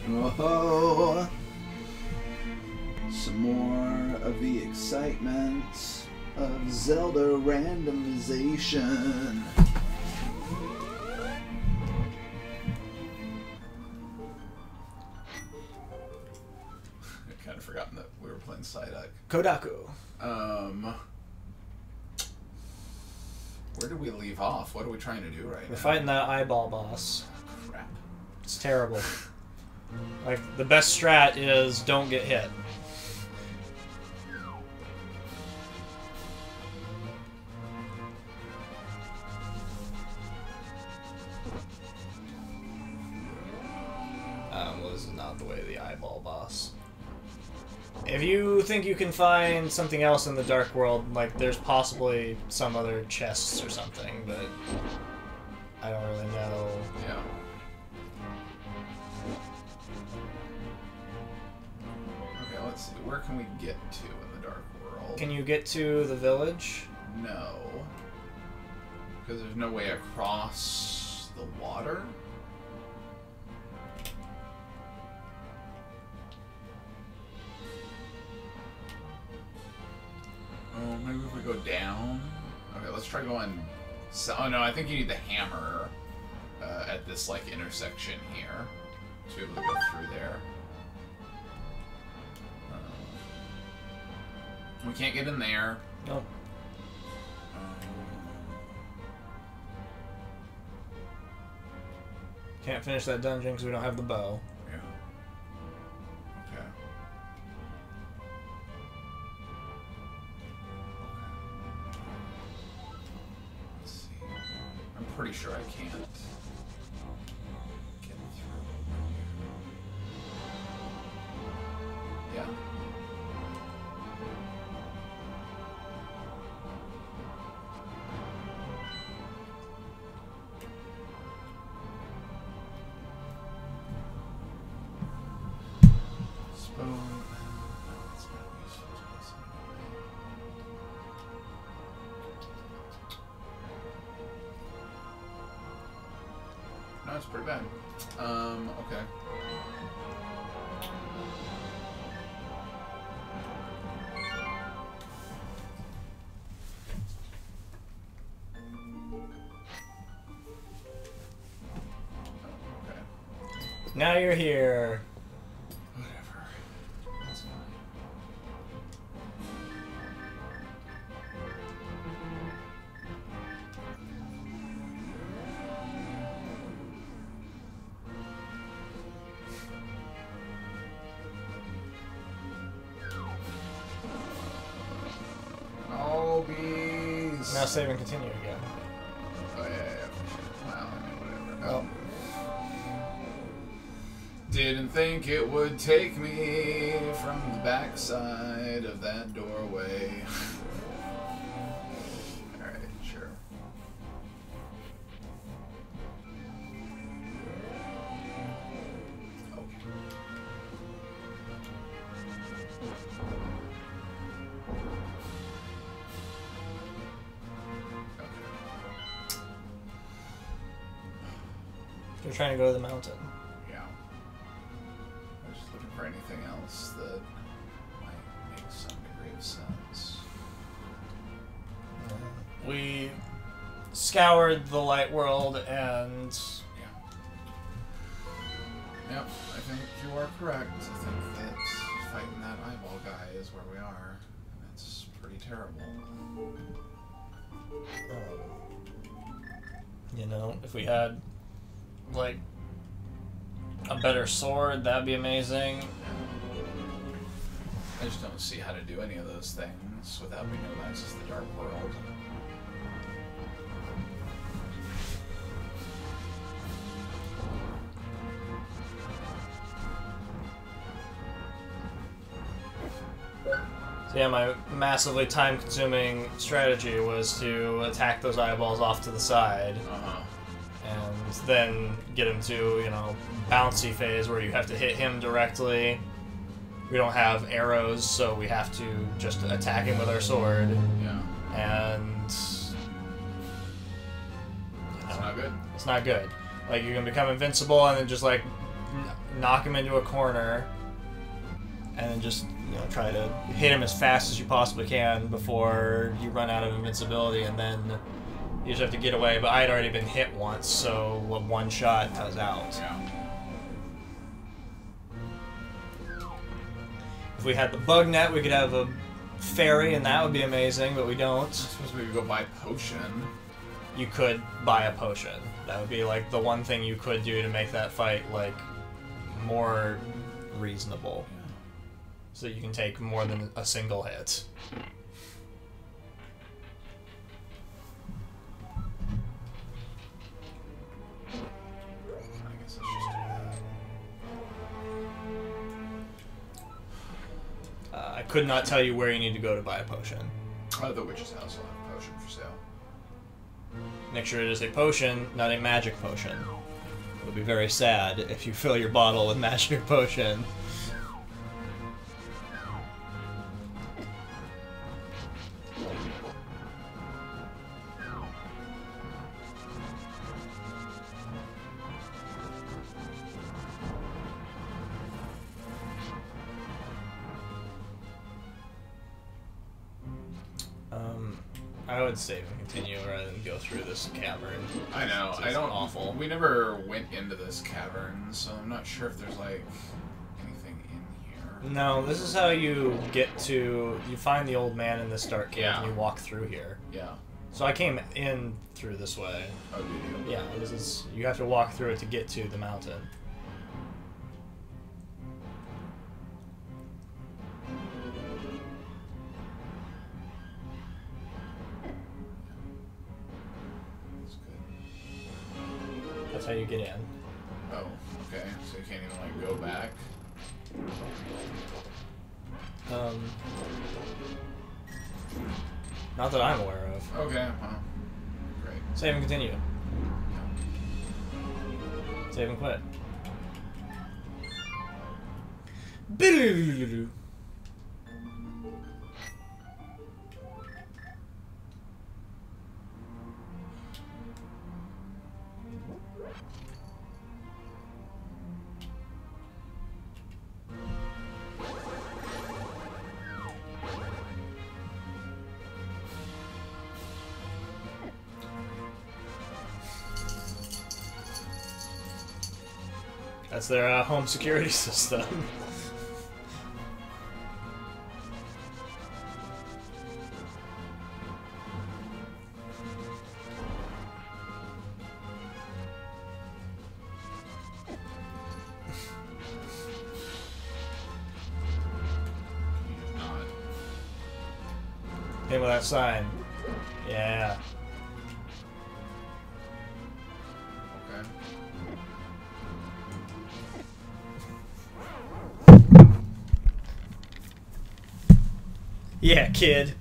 Whoa! Some more of the excitement of Zelda Randomization. I'd kind of forgotten that we were playing Psyduck. Kodaku. Where did we leave off? What are we trying to do right now? We're fighting that eyeball boss. Crap. It's terrible. Like, the best strat is don't get hit. Well, this is not the way of the eyeball boss. If you think you can find something else in the Dark World, like, there's possibly some other chests or something, but I don't really know. Yeah. Okay, let's see. Where can we get to in the Dark World? Can you get to the village? No. Because there's no way across the water? Oh, maybe if we go down? Okay, let's try going... So, oh no, I think you need the hammer at this, like, intersection here to be able to go through there. We can't get in there. No. Can't finish that dungeon because we don't have the bow. Yeah. Okay. Let's see. I'm pretty sure I can't get through. Yeah. No, it's pretty bad. Okay. Now you're here. Whatever. That's fine. Oh, bees. Now save and continue again. Oh, yeah. Wow, I mean, whatever. Oh. Didn't think it would take me from the backside of that doorway. Alright, sure. Okay. You're trying to go to the mountain. Yeah. I was just looking for anything else that might make some degree of sense. We scoured the light world and... Yeah. Yep, I think you are correct. I think that fighting that eyeball guy is where we are. And it's pretty terrible. You know, if we had, like, a better sword, that'd be amazing. I just don't see how to do any of those things without being able to access the Dark World. So yeah, my massively time-consuming strategy was to attack those eyeballs off to the side. And then get him to, you know, bouncy phase where you have to hit him directly. We don't have arrows, so we have to just attack him with our sword. Yeah. And... It's not good. It's not good. Like, you can become invincible and then just, like, knock him into a corner, and then just try to hit him as fast as you possibly can before you run out of invincibility, and then you just have to get away. But I had already been hit once, so with one shot, I was out. Yeah. If we had the bug net, we could have a fairy, and that would be amazing, but we don't. I suppose we could go buy potion. You could buy a potion. That would be like the one thing you could do to make that fight like more reasonable. Yeah. So you can take more than a single hit. I guess let's just do that. I could not tell you where you need to go to buy a potion. Oh, the witch's house will have a potion for sale. Make sure it is a potion, not a magic potion. It would be very sad if you fill your bottle with magic potion. I would save and continue rather than go through this cavern. I know. It's I don't. awful. We never went into this cavern, so I'm not sure if there's like anything in here. No, this is how you get to. You find the old man in this dark cave Yeah. and you walk through here. Yeah. So I came in through this way. Oh, did you? Yeah, this is. You have to walk through it to get to the mountain. That's good. That's how you get in. Oh, okay. So you can't even like go back. Not that I'm aware of. Okay. Well, great. Save and continue. Yeah. Save and quit. That's their home security system. Not. Hit with that sign. Yeah. Okay. Yeah, kid.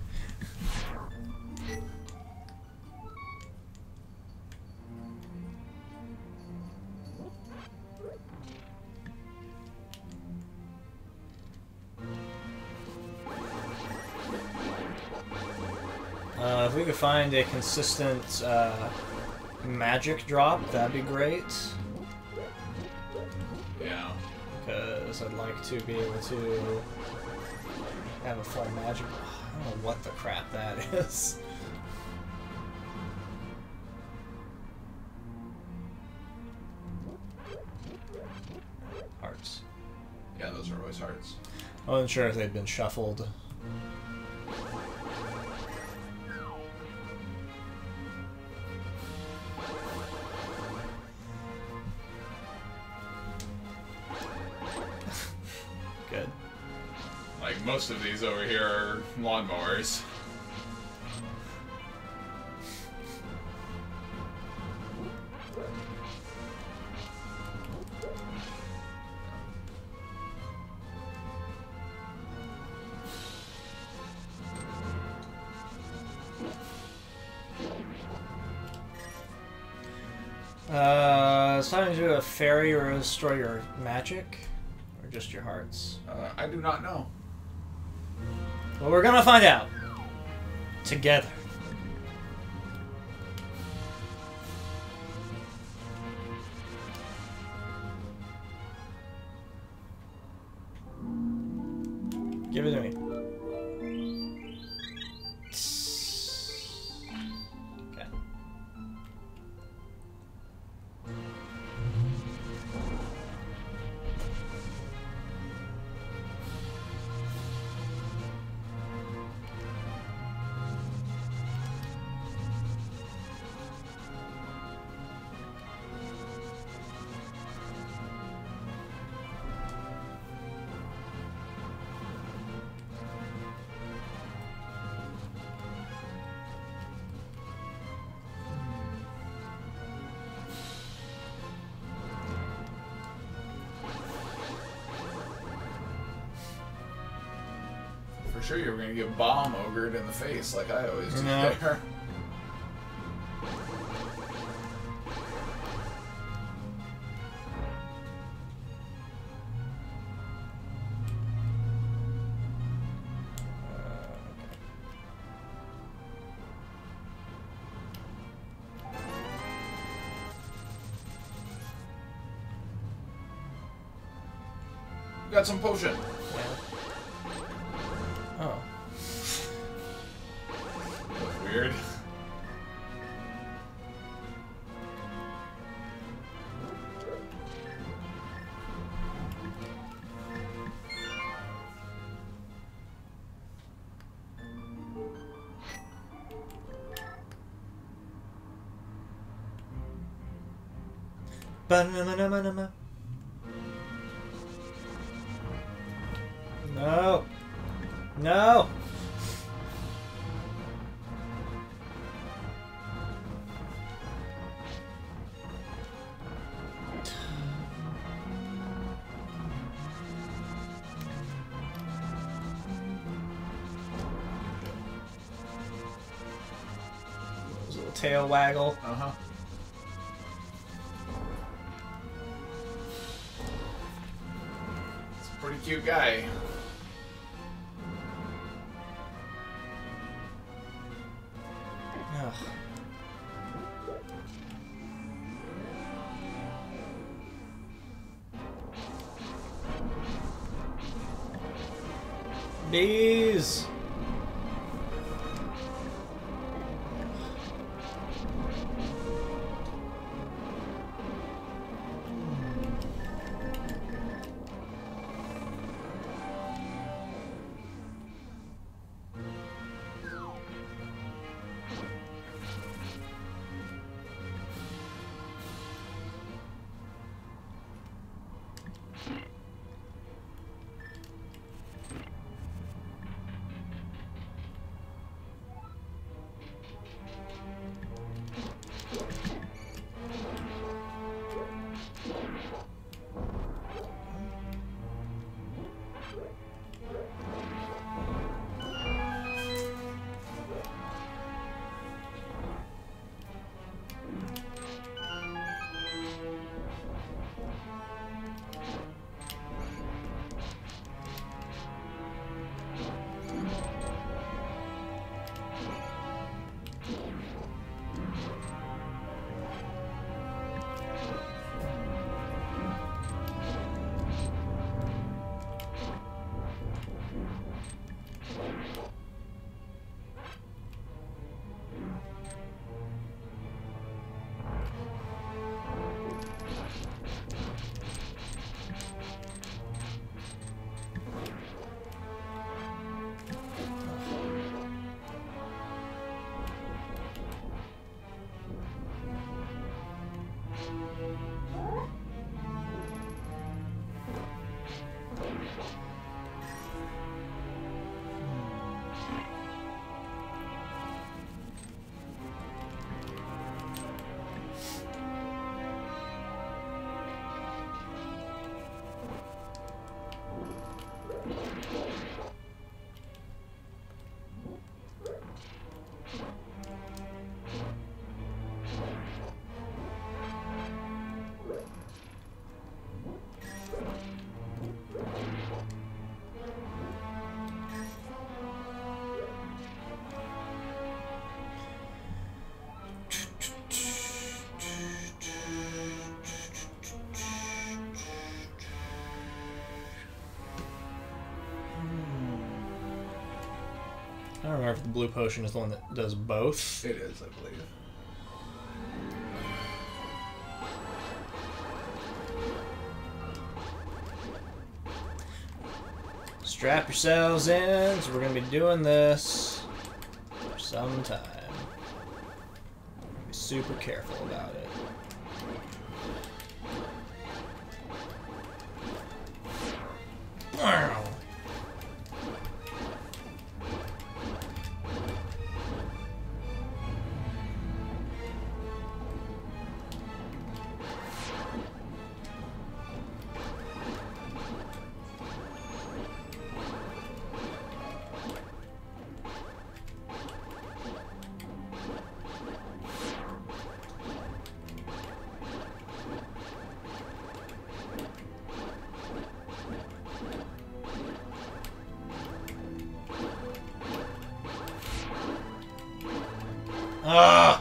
If we could find a consistent magic drop, that'd be great. Yeah. Because I'd like to be able to have a full magic. I don't know what the crap that is. Hearts. Yeah, those are always hearts. I wasn't sure if they'd been shuffled. Good. Like most of these over here are lawnmowers. It's time to do a fairy or restore your magic, or just your hearts. I do not know. Well, we're gonna find out together. Give it to me. Okay. For sure you were gonna get bomb ogred in the face like I always do Yeah. there. Got some potion. Oh. Weird. Ba-na-na-na-na-na. No. No. His little tail waggle. Uh-huh. It's a pretty cute guy. Ugh. Bees. I don't remember if the blue potion is the one that does both. It is, I believe. Strap yourselves in, so we're gonna be doing this for some time. Be super careful about it. Wow. Ah!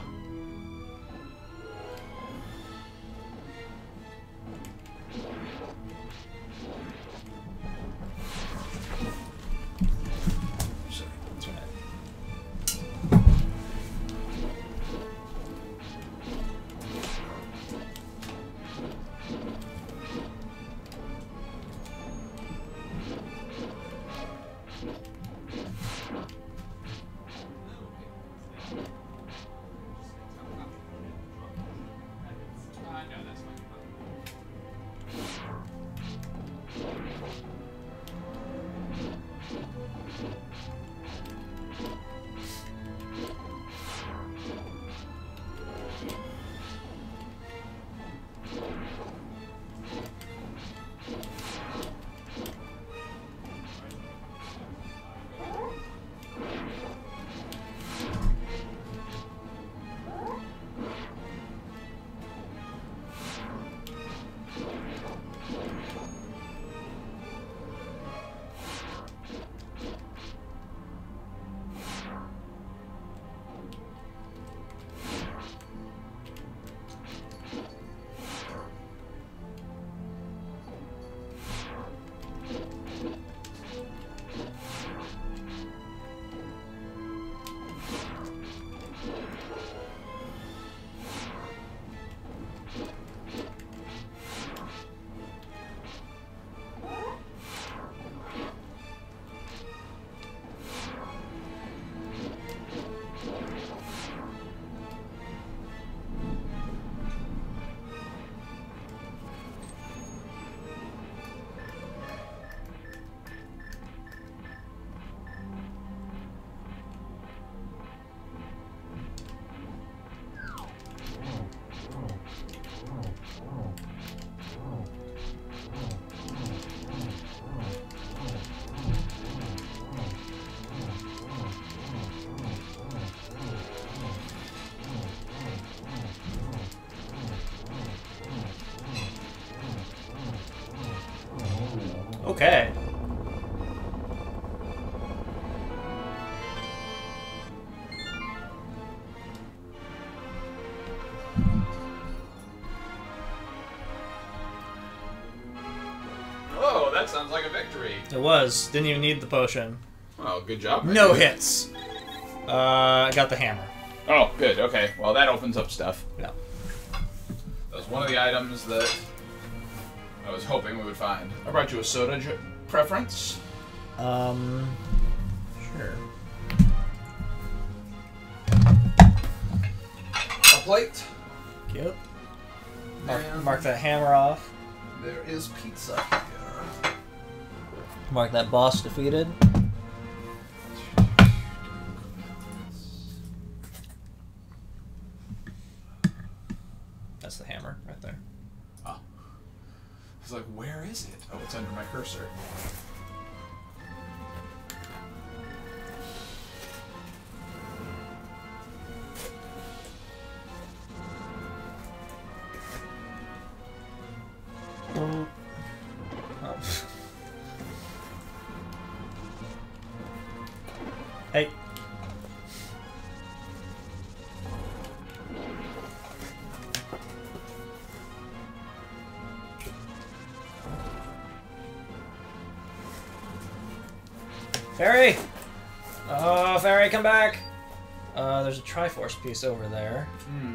That's right. Okay. Whoa, that sounds like a victory. It was. Didn't even need the potion. Well, good job. No hits. I got the hammer. Oh, good. Okay. Well, that opens up stuff. Yeah. That was one of the items that I was hoping we would find. I brought you a soda preference. Sure. A plate. Yep. And Mark that hammer off. there is pizza here. Mark that boss defeated. That's the hammer right there. Oh. I was like, where is it? Oh, it's under my cursor. Oh. Hey. Fairy! Oh, fairy, come back! There's a Triforce piece over there. Hmm.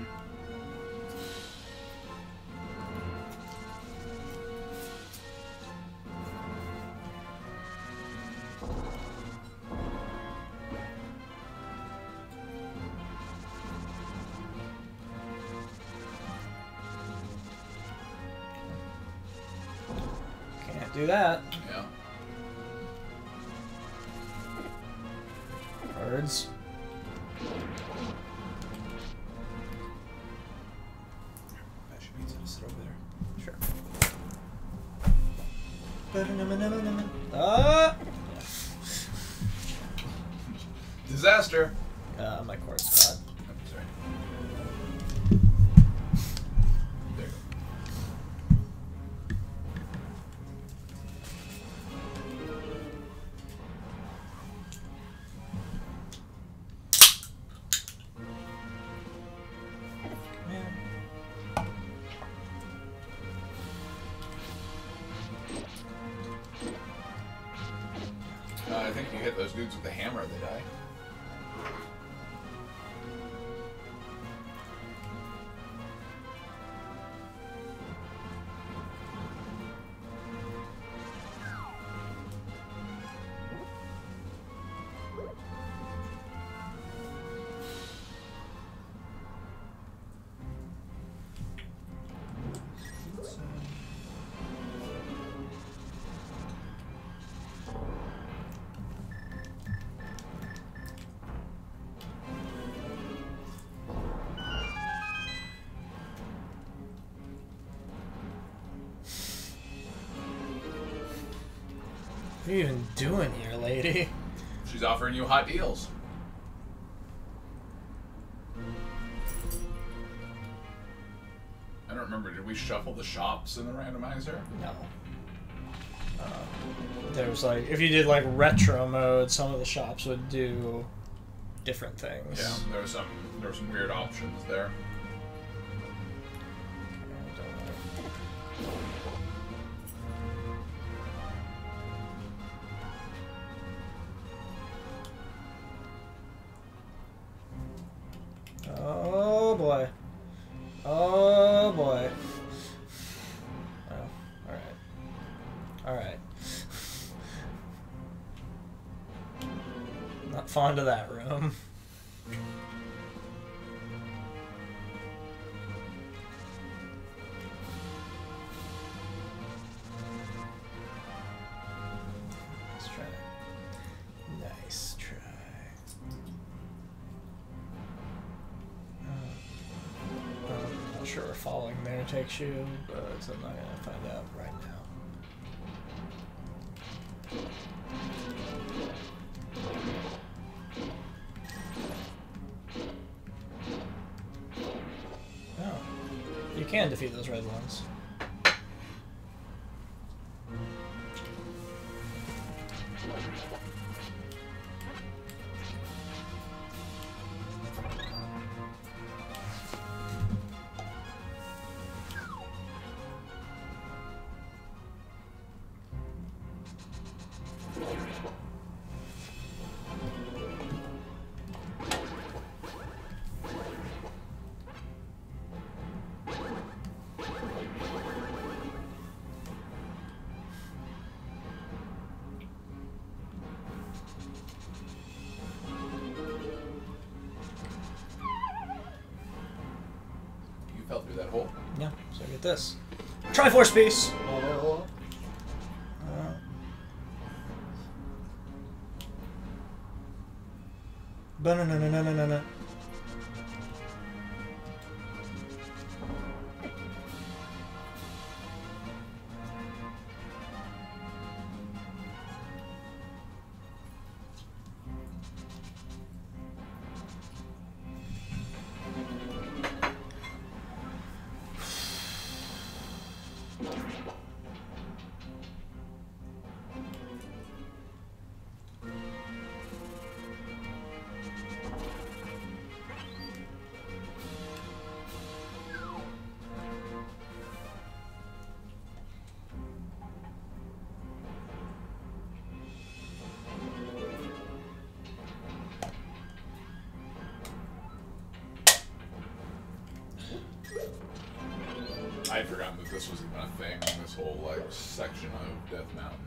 Can't do that. Yeah. Birds. Magic means I'll sit over there. Sure. Ah! Disaster! My cord's caught. Oh, sorry. There you go. I think you hit those dudes with the hammer, they die. What are you even doing here, lady? She's offering you hot deals. I don't remember, did we shuffle the shops in the randomizer? No. There was like, if you did like retro mode, some of the shops would do different things. Yeah, there were some weird options there. Oh boy. Oh boy. Oh, alright. Alright. Not fond of that room. Let's try that. Nice try. I'm not sure where falling there takes you, but I'm not gonna find out right now. Oh, you can defeat those red ones. Fell through that hole. Yeah, so I get this. Triforce piece! Ba-na-na-na-na-na-na. that this was even a thing, this whole, like, section of Death Mountain.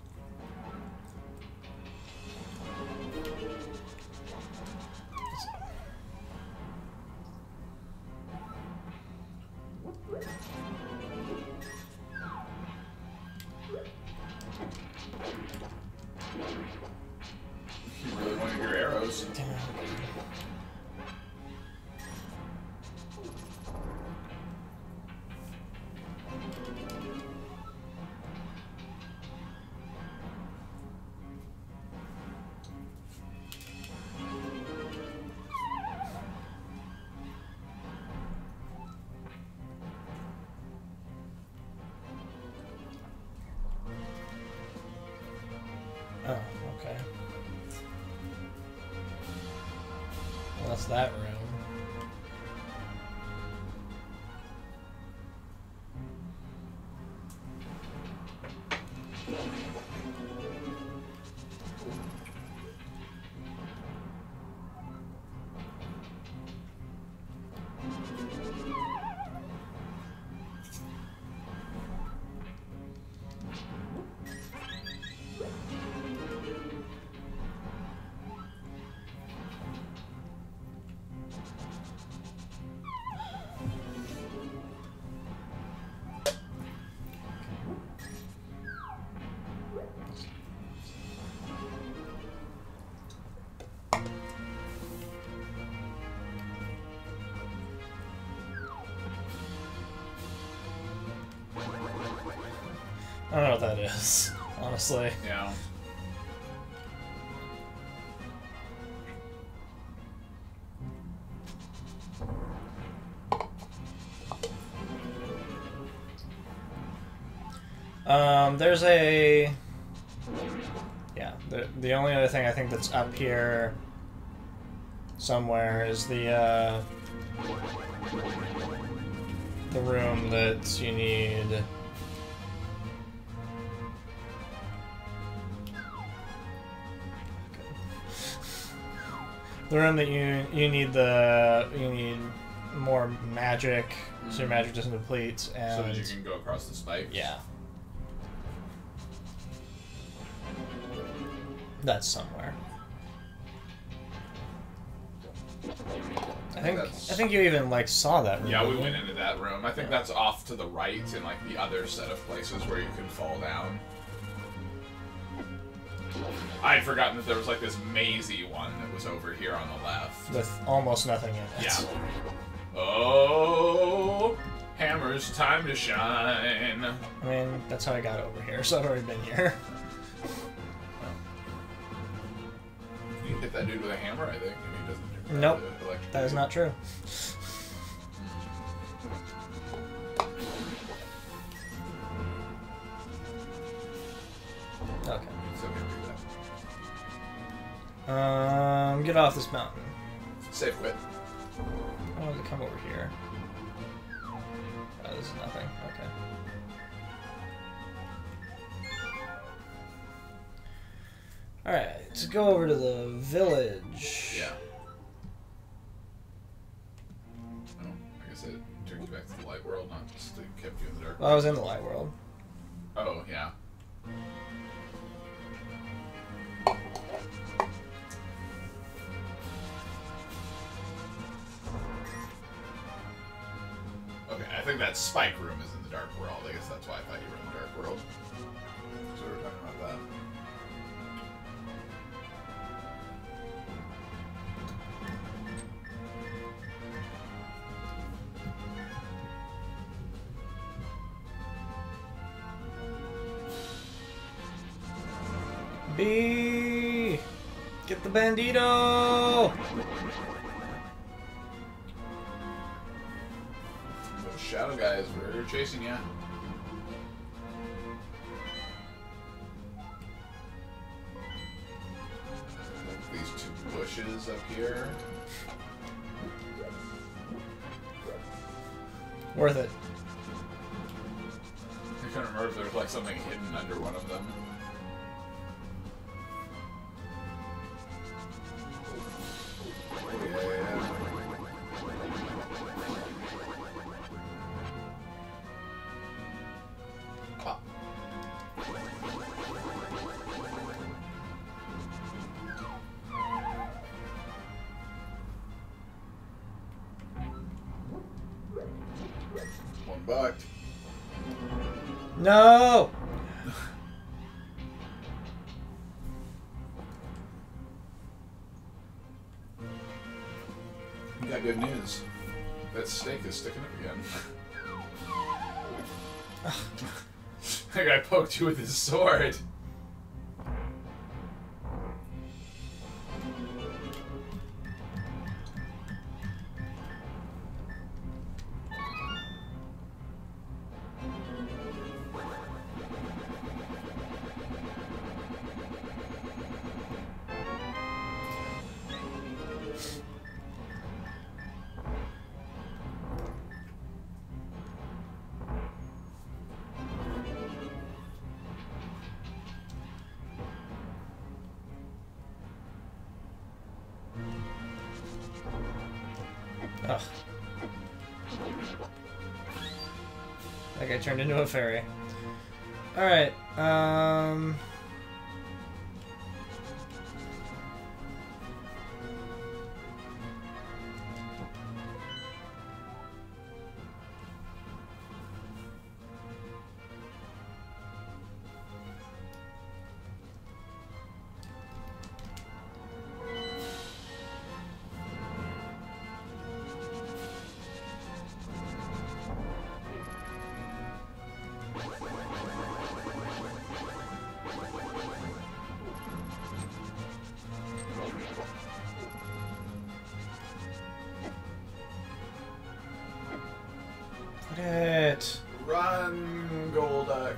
You really wanted your arrows. Oh, okay. Well, that's that room. I don't know what that is, honestly. Yeah. There's a... Yeah, the only other thing I think that's up here somewhere is the room that you need... The room that you need more magic, so your magic doesn't deplete, and so that you can go across the spikes. Yeah, that's somewhere. I think you even like saw that room. Yeah, we went into that room. I think that's off to the right in like the other set of places where you can fall down. I had forgotten that there was like this mazy one that was over here on the left. With almost nothing in it. Yeah. Oh, hammer's time to shine. I mean, that's how I got over here, so I've already been here. You hit that dude with a hammer, I think, and he doesn't. Nope, that is not true. Okay. Get off this mountain. Safe quit. I wanted to come over here. Oh, this is nothing. Okay. Alright, let's go over to the village. Yeah. Oh, I guess it took you back to the light world, not just kept you in the dark. Well, I was in the light world. Oh, yeah. Okay, I think that spike room is in the dark world. I guess that's why I thought you were in the dark world. So we were talking about that. B! Get the bandito! Those shadow guys were chasing you. Like these two bushes up here. Worth it. I can't remember if there was like something hidden under one of them. bucked. No! You got good news. That steak is sticking up again. That guy poked you with his sword. Ugh. That guy turned into a fairy. Alright, Put it. Run, Golduck.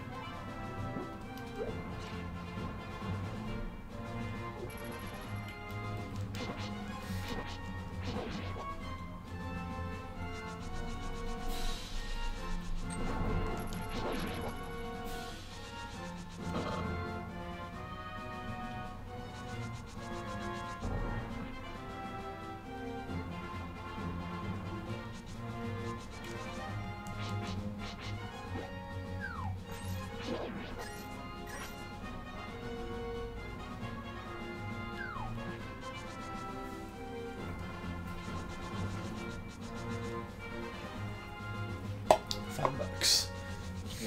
$5. Yeah.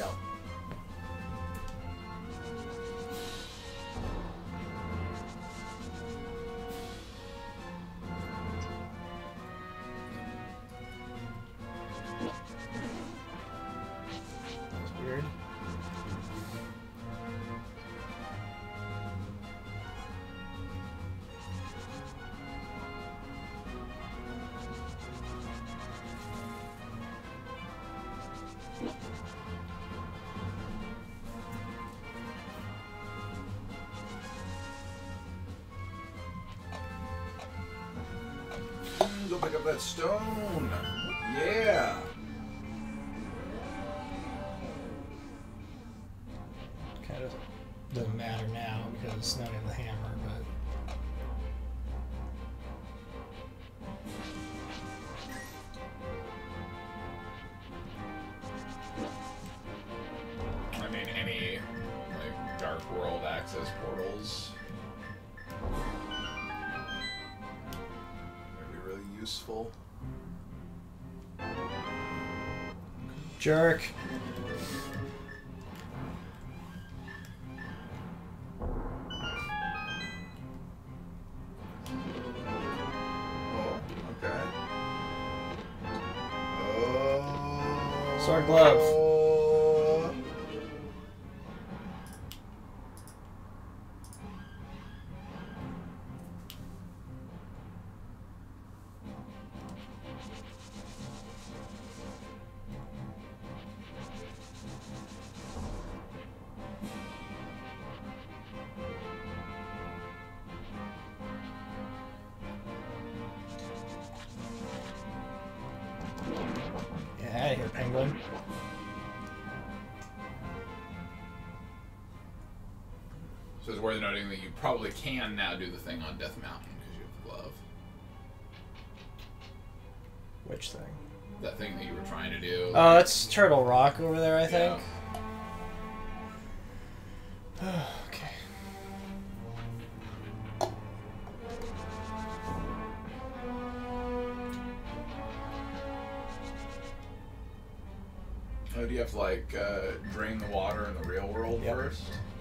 That's weird. Go pick up that stone. Yeah. Kind of doesn't matter now because now we have the hammer, but I mean, any like Dark World access portals would be really useful. jerk. Oh, okay. Oh. Sword glove. Get out of here, penguin. So it's worth noting that you probably can now do the thing on Death Mountain because you have the glove. Which thing? That thing that you were trying to do. Oh, that's Turtle Rock over there, I think. Okay. have to, like, drain the water in the real world first?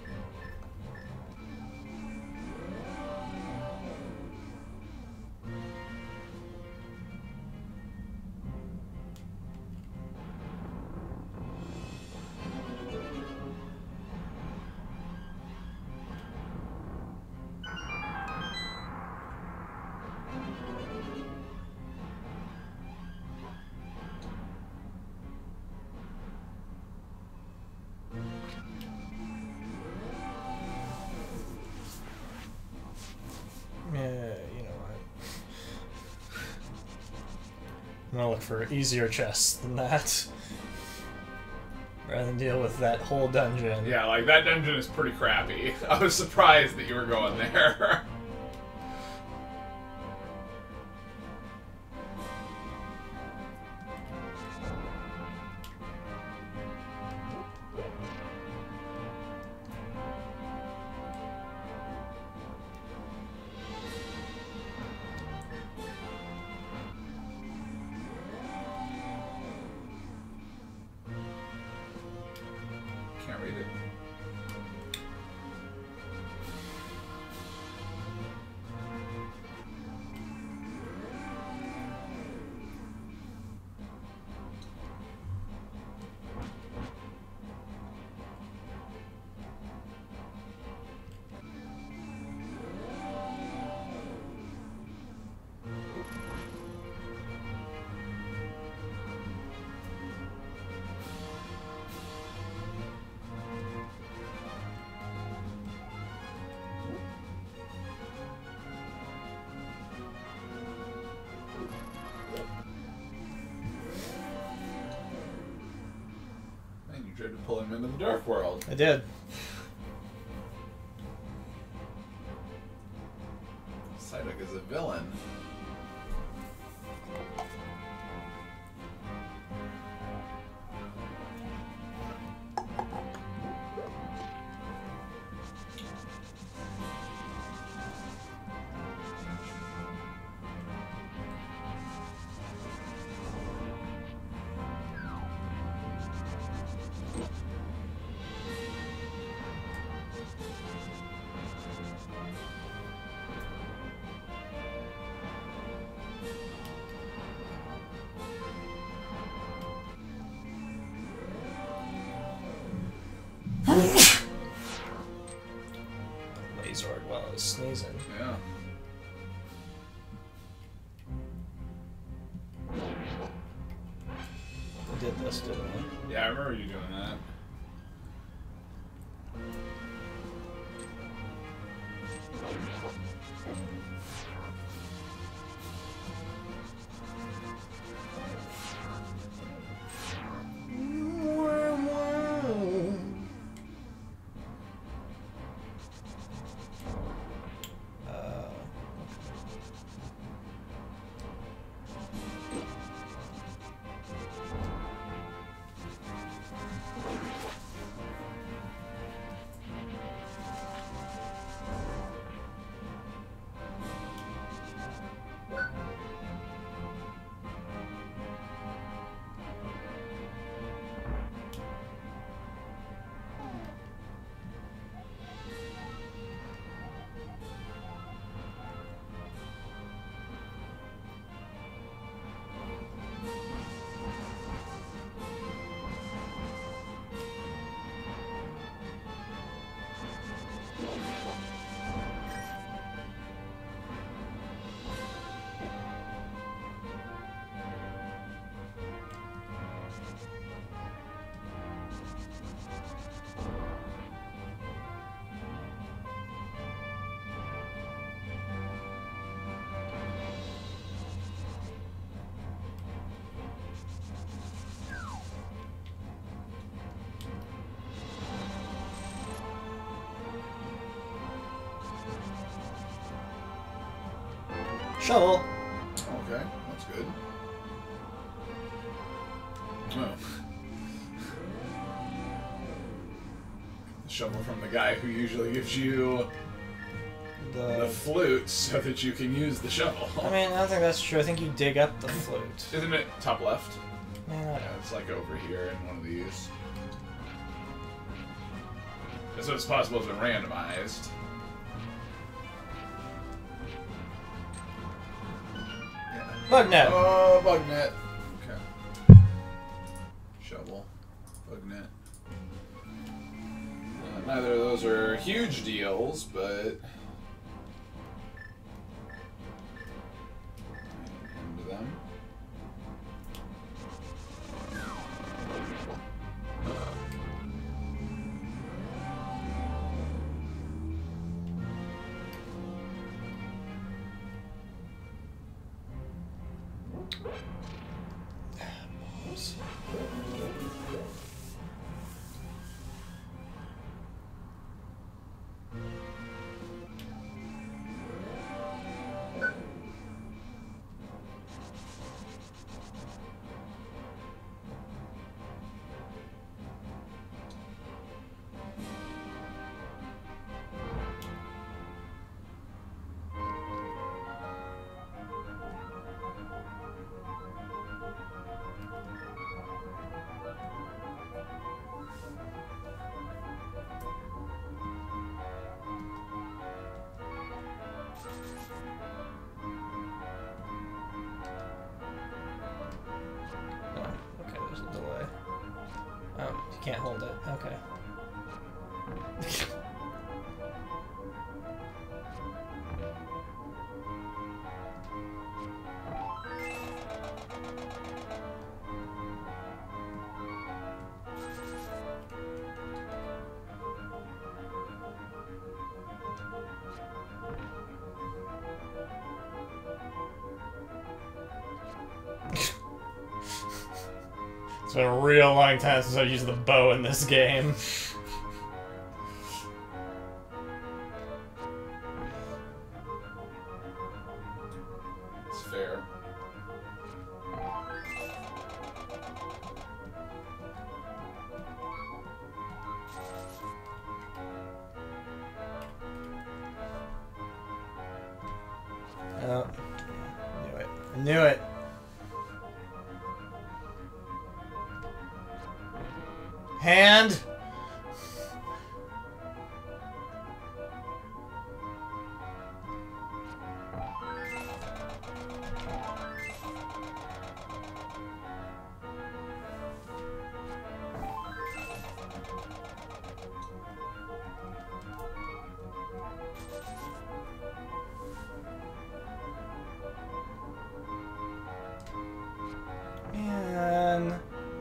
I'm gonna look for easier chests than that. Rather than deal with that whole dungeon. Yeah, like, that dungeon is pretty crappy. I was surprised that you were going there. Can't read it. Tried to pull him into the dark world. I did. Psyduck is a villain. Lazord while I was sneezing. Yeah. I did this, didn't I? Yeah, I remember you doing that. Shovel. Okay, that's good. Oh. The shovel from the guy who usually gives you the flute so that you can use the shovel. I mean, I don't think that's true. I think you dig up the flute. Isn't it top left? Man, whatever. It's like over here in one of these. So it's possible it's been randomized. Yeah. Bugnet. Oh, Bugnet. Okay. Shovel. Bugnet. Neither of those are huge deals, but... into them. Can't hold it. Okay. It's been a real long time since I've used the bow in this game. It's fair. Oh. Knew it. I knew it. Hand. Man.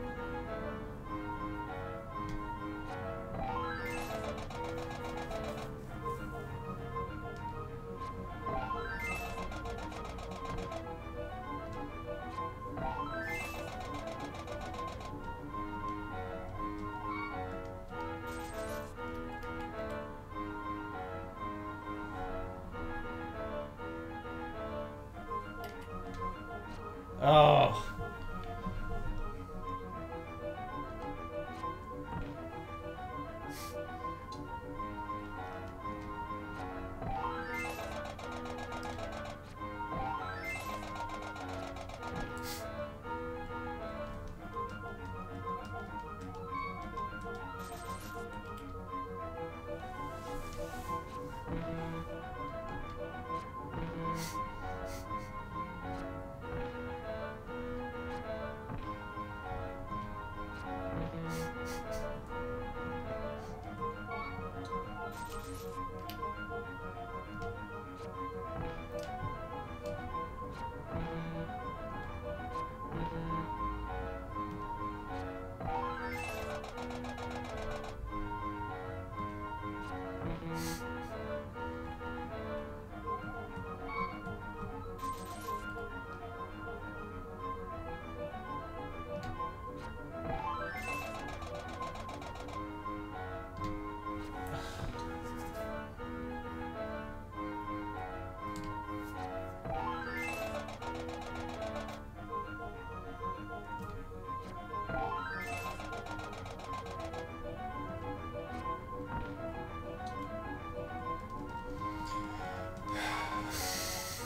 Oh.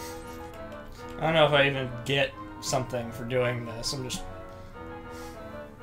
I don't know if I even get something for doing this. I'm just...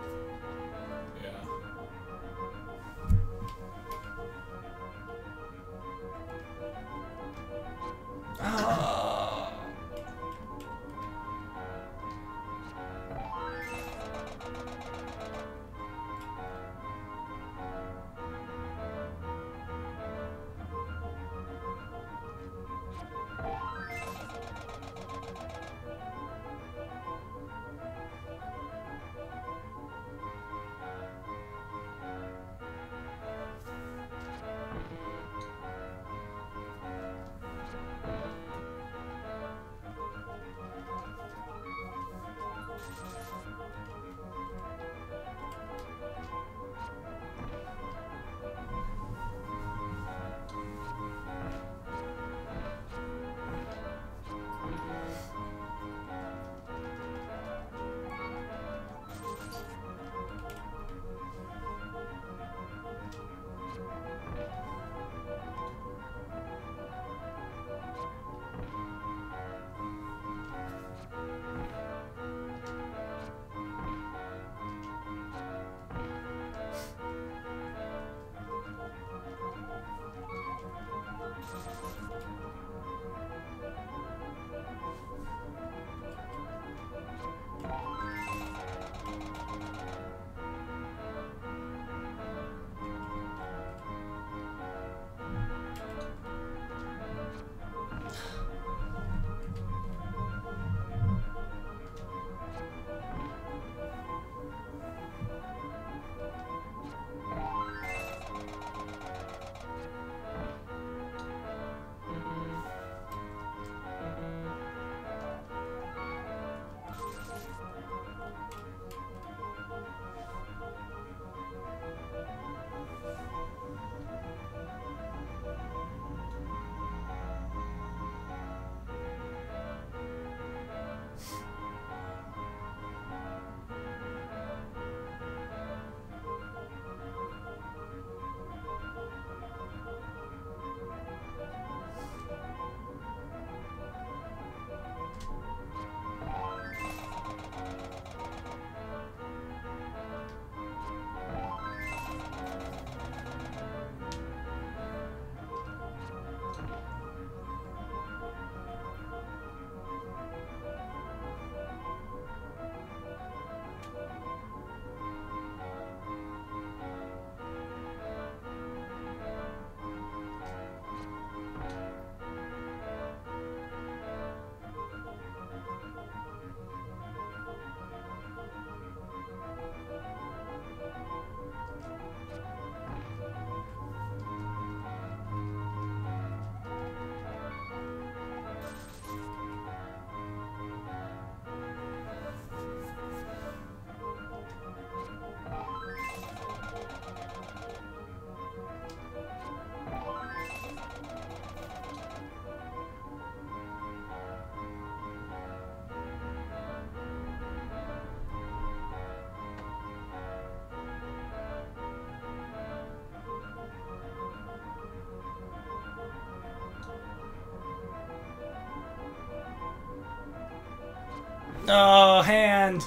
Oh, hand!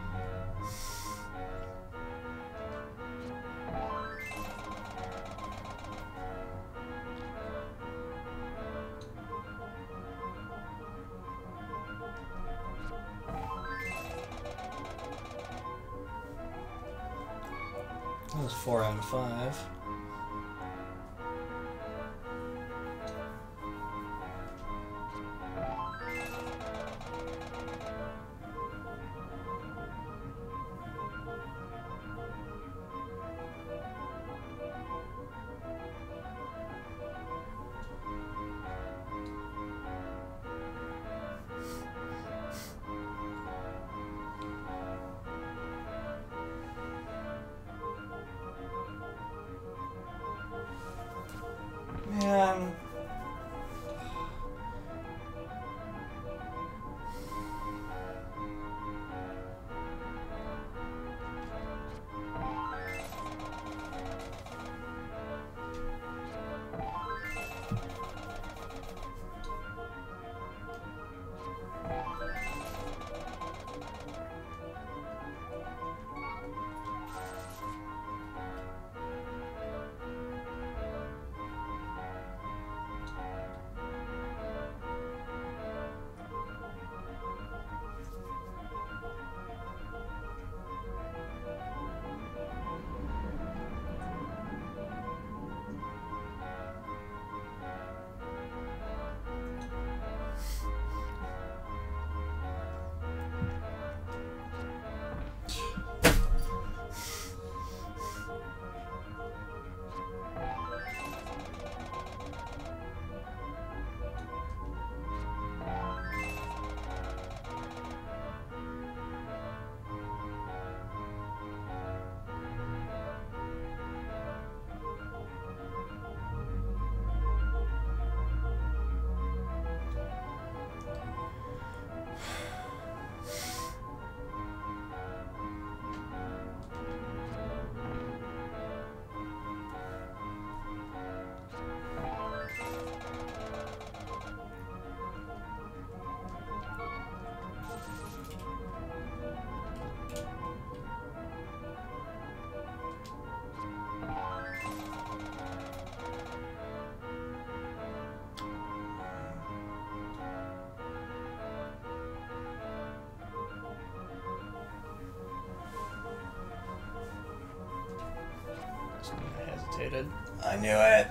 That was 4 out of 5. Man. I hesitated. I knew it.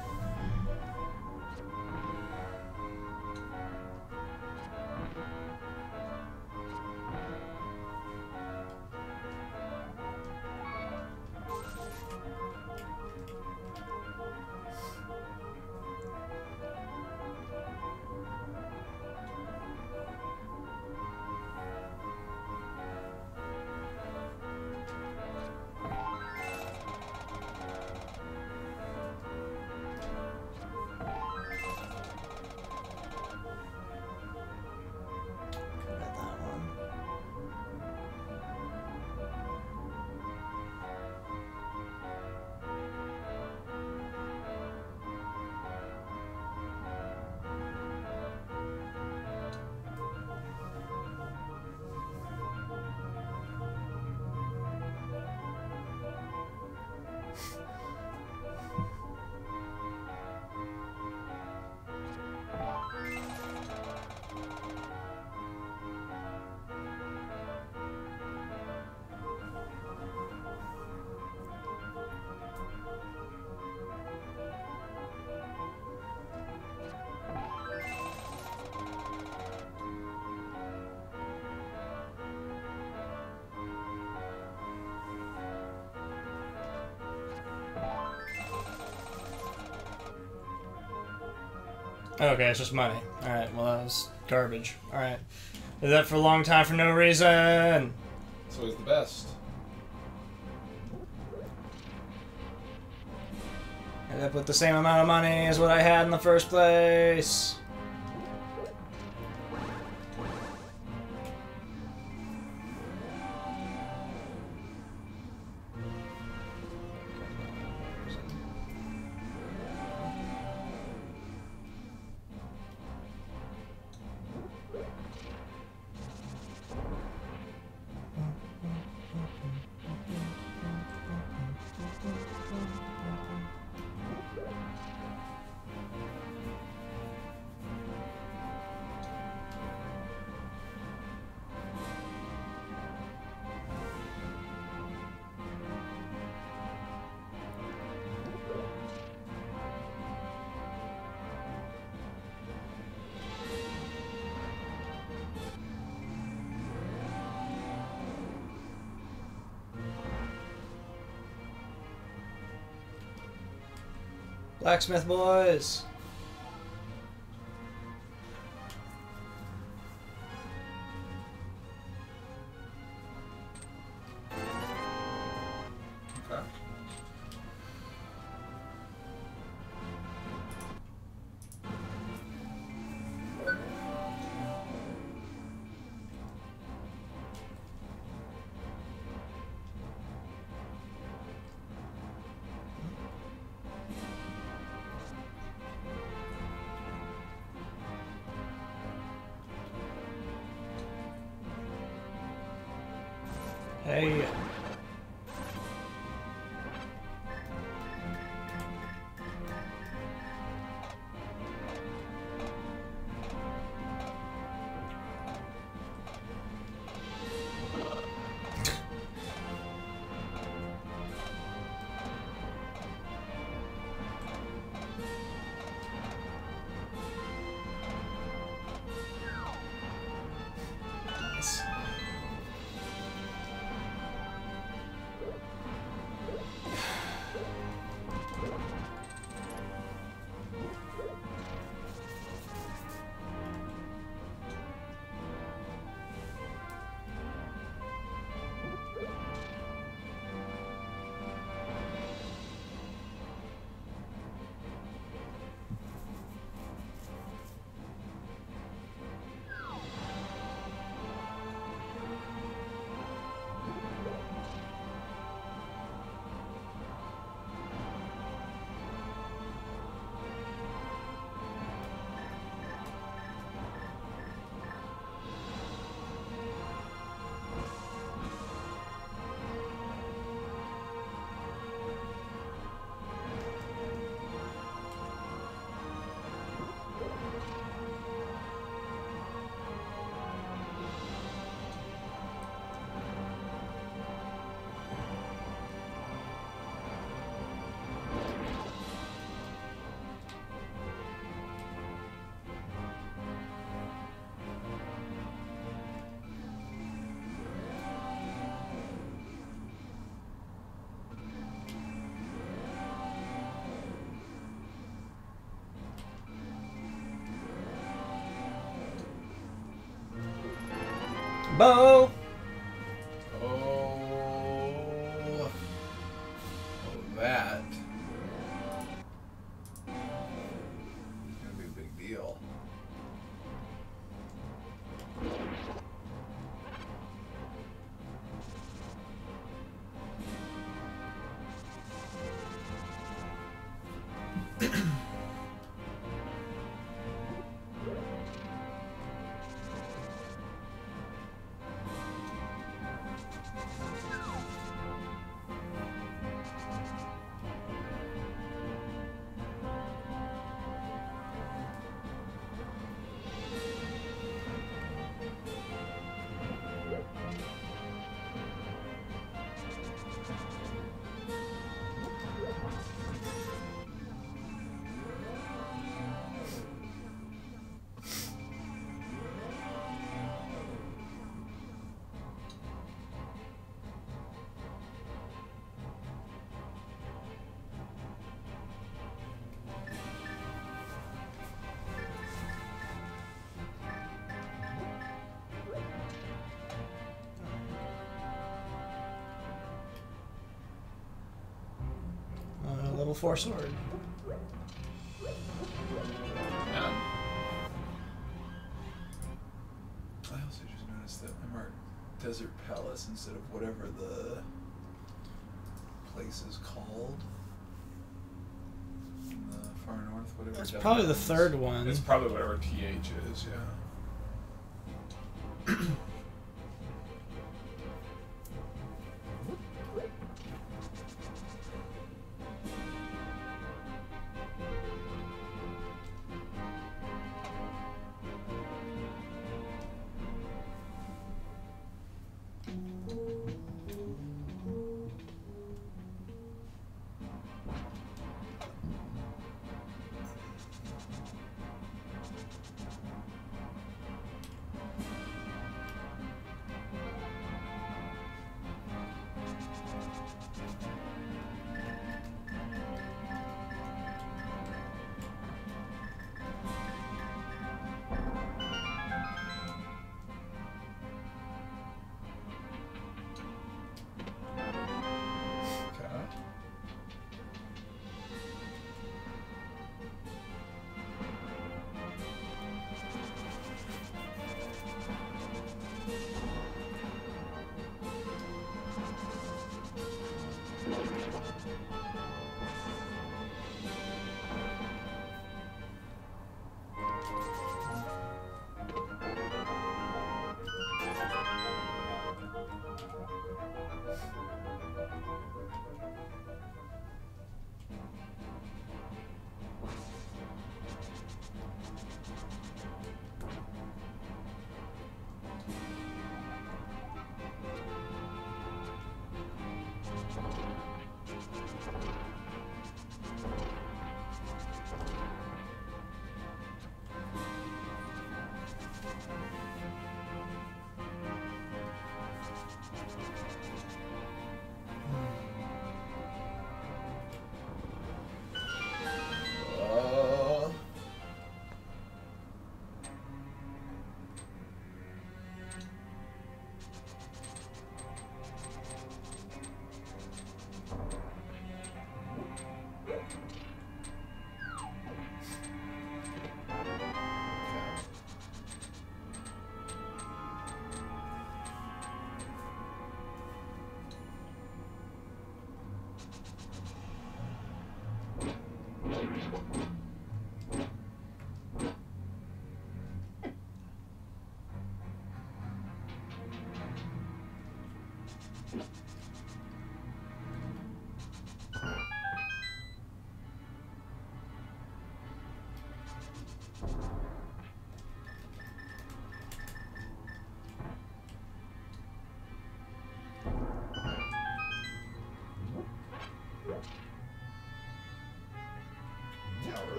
Okay, it's just money. Alright, well that was garbage. Alright. Did that for a long time for no reason! It's always the best. Ended up with the same amount of money as what I had in the first place. Blacksmith boys. Okay. Hey. Bo! Oh, that. It's gonna be a big deal. Level 4 sword. Yeah. I also just noticed that I marked Desert Palace instead of whatever the place is called. In the far north, whatever. That's Desert probably the is. third one. It's probably whatever TH is, yeah.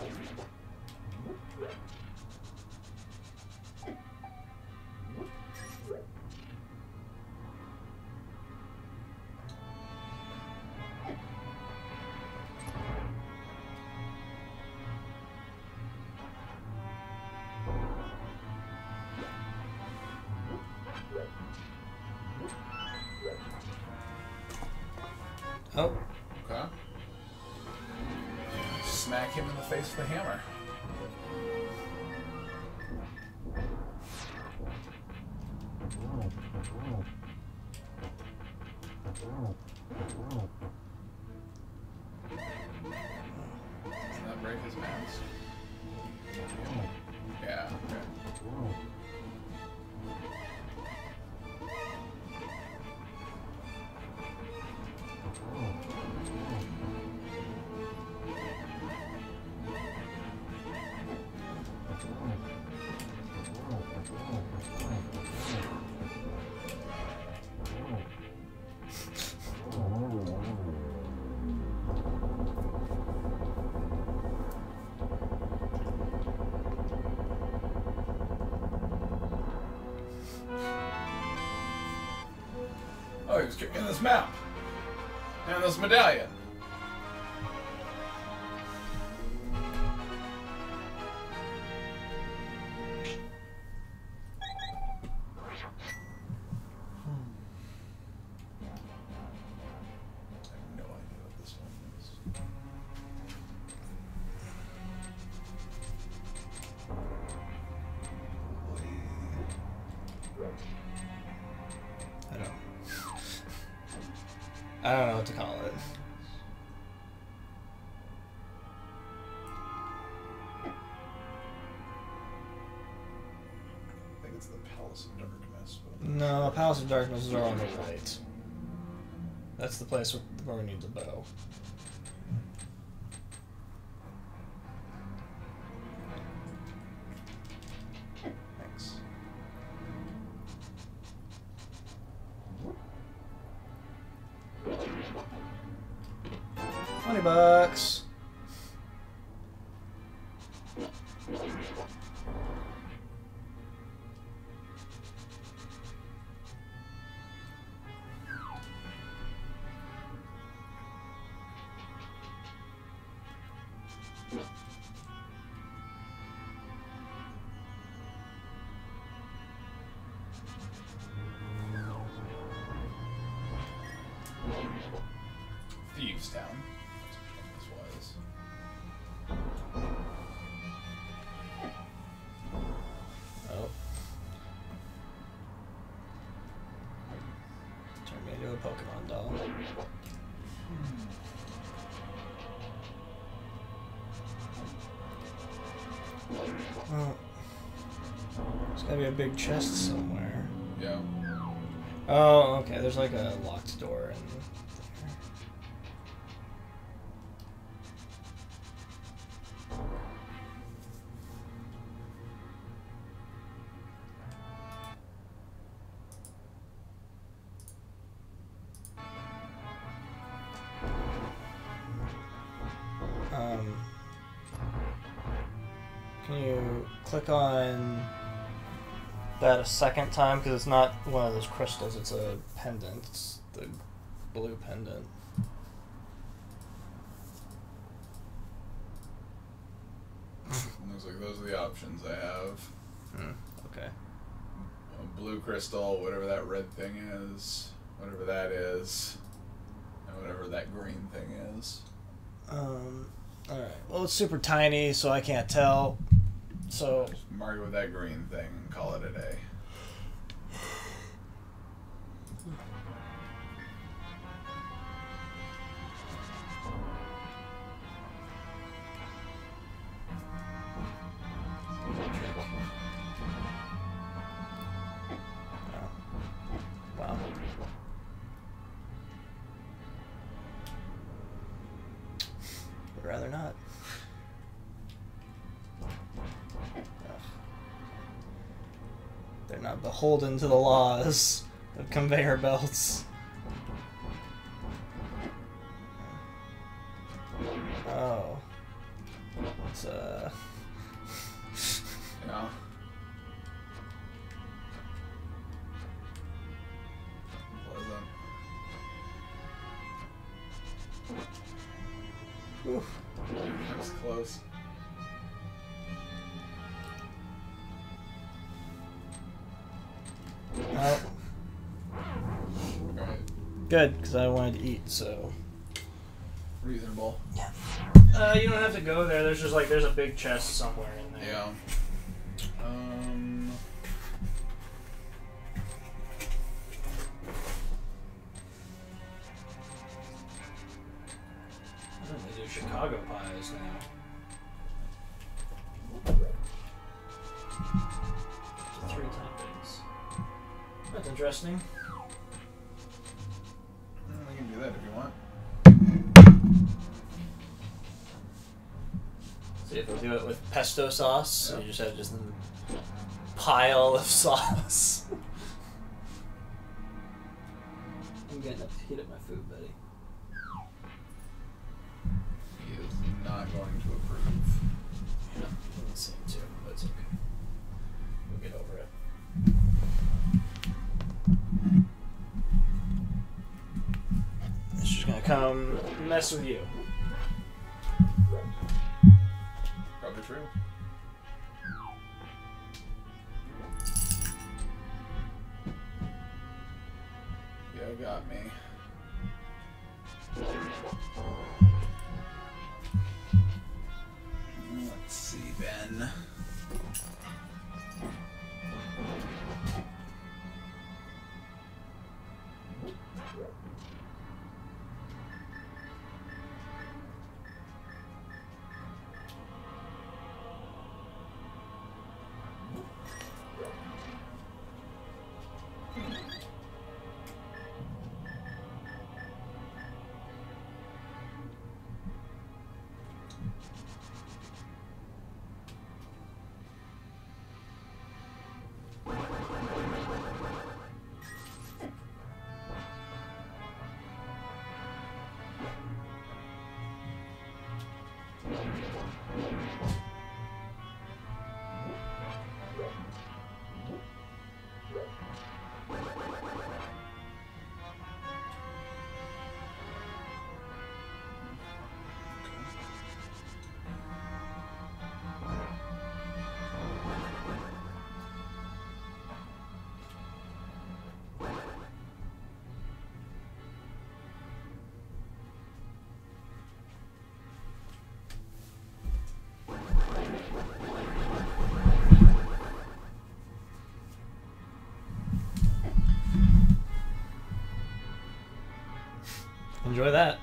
Oh. Okay. Smack him in the face with a hammer. Doesn't that break his mask? Yeah, okay. Oh, he was kicking this map. And this medallion. I have no idea what this one is. I don't know what to call it. I think it's the Palace of Darkness. But... No, Palace of Darkness is on the right. That's the place where we need the bow. Thanks. $20. Thieves Town. That's what this was. Oh. Turn me into a Pokemon doll. Oh. There's gotta be a big chest somewhere. Yeah. Oh, okay. There's like a locked door in there. Can you click on that a second time? Because it's not one of those crystals, it's a pendant. It's the blue pendant. Looks like those are the options I have. Okay. A blue crystal, whatever that red thing is, whatever that is, and whatever that green thing is. Alright. Well, it's super tiny, so I can't tell. So Just mark it with that green thing and call it a day. Wow. Would rather not. They're not beholden to the laws of conveyor belts. Oh. It's close. Oh. Alright. Good, because I wanted to eat, so... Reasonable. Yeah. You don't have to go there. There's just like, there's a big chest somewhere in there. Yeah. I think they do Chicago pies now. So 3 toppings. That's interesting. We can do that if you want. See if we'll do it with pesto sauce. So you just have just a pile of sauce. I'm getting up to heat up my food, buddy. He is not going to approve. Yeah, doesn't seem to, but it's okay. We'll get over it. It's just gonna come mess with you. Probably true. Yo got me. Let's see, Ben. Enjoy that.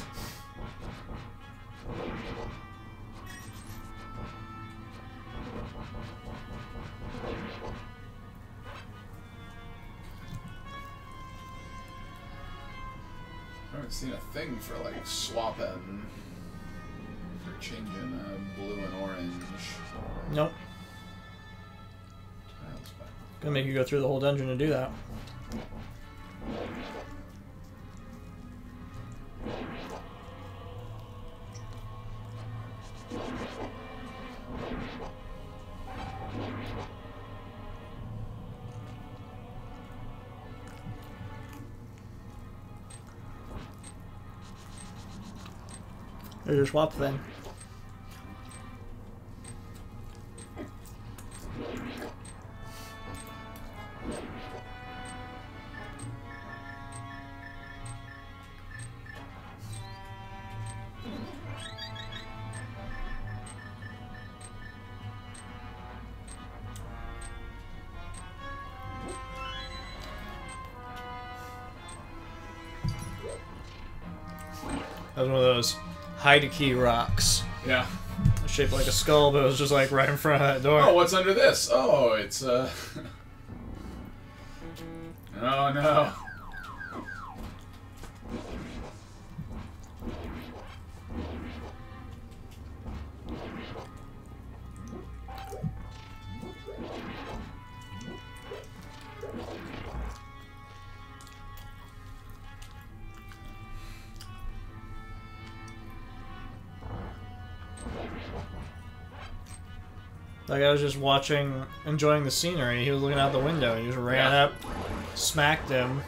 I haven't seen a thing for like swapping, for changing blue and orange. Nope. Tiles back. Gonna make you go through the whole dungeon to do that. There's your swap thing. That was one of those hide-a-key rocks. Yeah. Shaped like a skull, but it was just like right in front of that door. Oh, what's under this? Oh, it's oh no. Like I was just watching, enjoying the scenery. He was looking out the window and he just ran up, smacked him.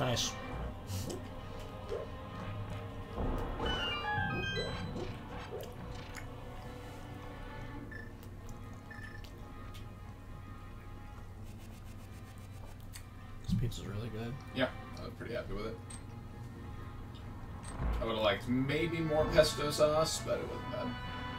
Nice. This pizza's really good. Yeah, I was pretty happy with it. I would have liked maybe more pesto sauce, but it wasn't bad.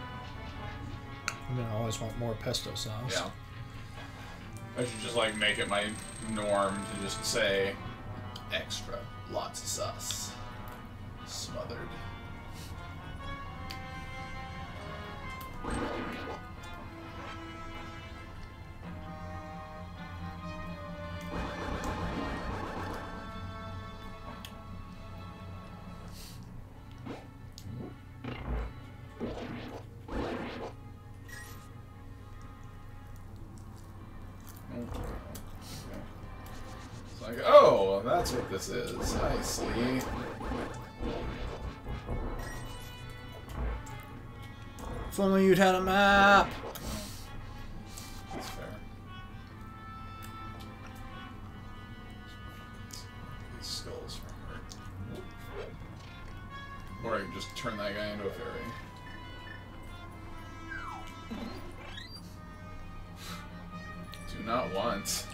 I mean, I always want more pesto sauce. Yeah. I should just like make it my norm to just say extra, lots of sauce, smothered. It's like, oh, that's what this is. I see. If only you'd had a map. That's fair. These skulls from her. Or I can just turn that guy into a fairy. Do not want.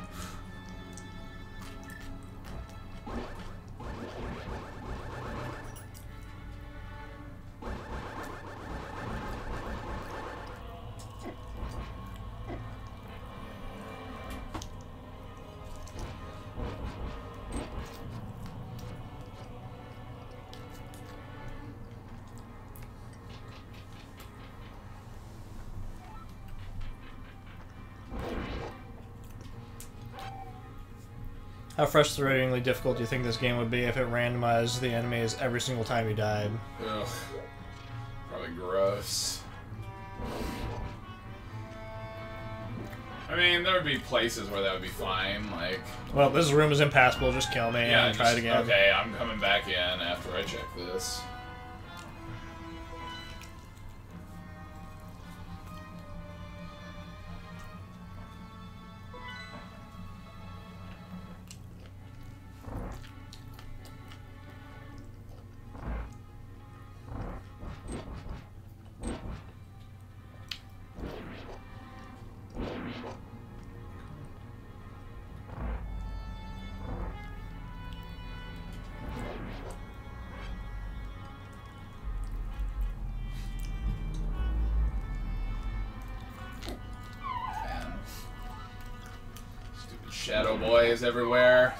How frustratingly difficult do you think this game would be if it randomized the enemies every single time you died? Ugh. Probably gross. I mean, there would be places where that would be fine, like... Well, this room is impassable, just kill me Yeah, and try it again. Okay, I'm coming back in after I check this. Shadow boys everywhere.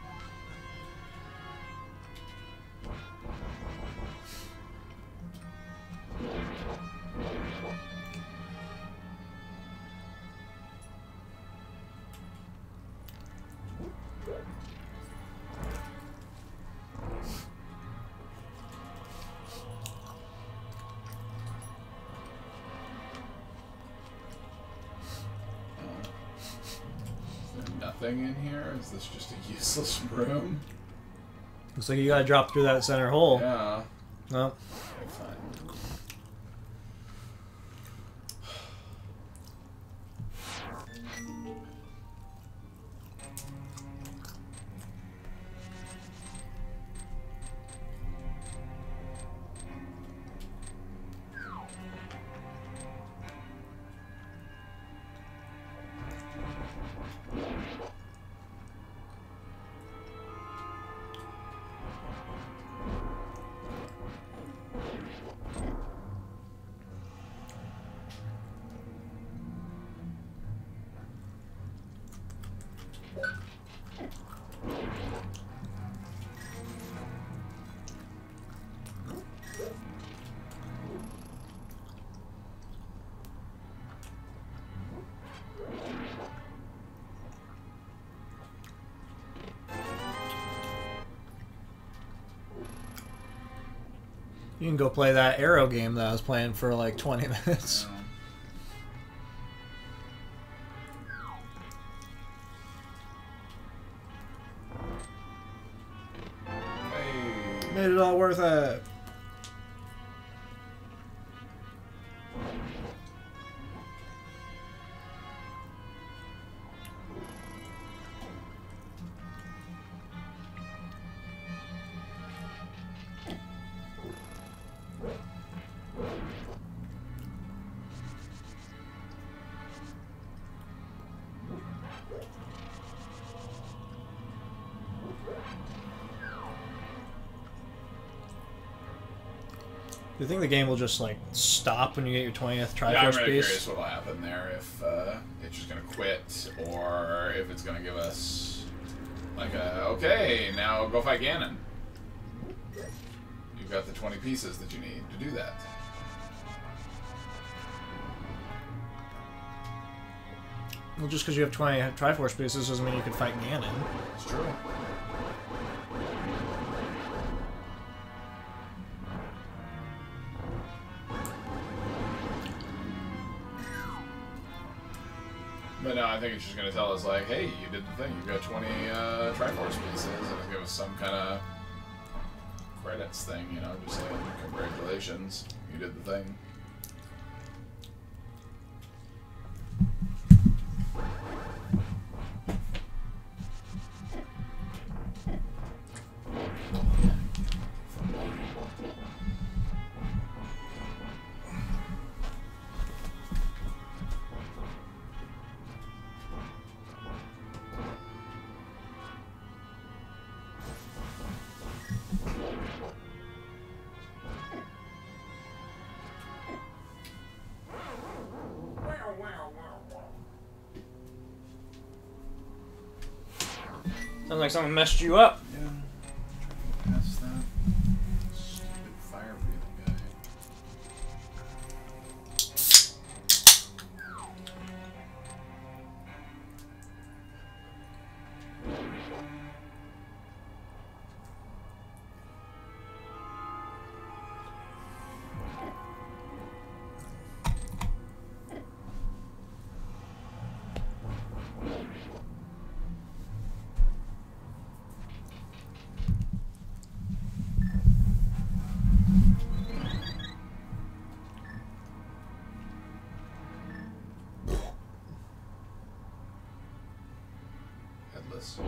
Nothing in here? Is this just a useless room? Looks like you gotta drop through that center hole. Yeah. No. Okay, fine. You can go play that arrow game that I was playing for like 20 minutes. Hey. Made it all worth it. Do you think the game will just like stop when you get your 20th Triforce Yeah, I'm really piece? curious what'll happen there, if it's just gonna quit, or if it's gonna give us like a, okay, now go fight Ganon. You've got the 20 pieces that you need to do that. Well, just because you have 20 Triforce pieces doesn't mean you can fight Ganon. It's true. But no, I think it's just going to tell us, like, hey, you did the thing. You got 20 Triforce pieces, and it'll give us some kind of credits thing, you know, just saying, congratulations, you did the thing. Sounds like someone messed you up. Yeah. That's that. Stupid fire breathing guy. Headless.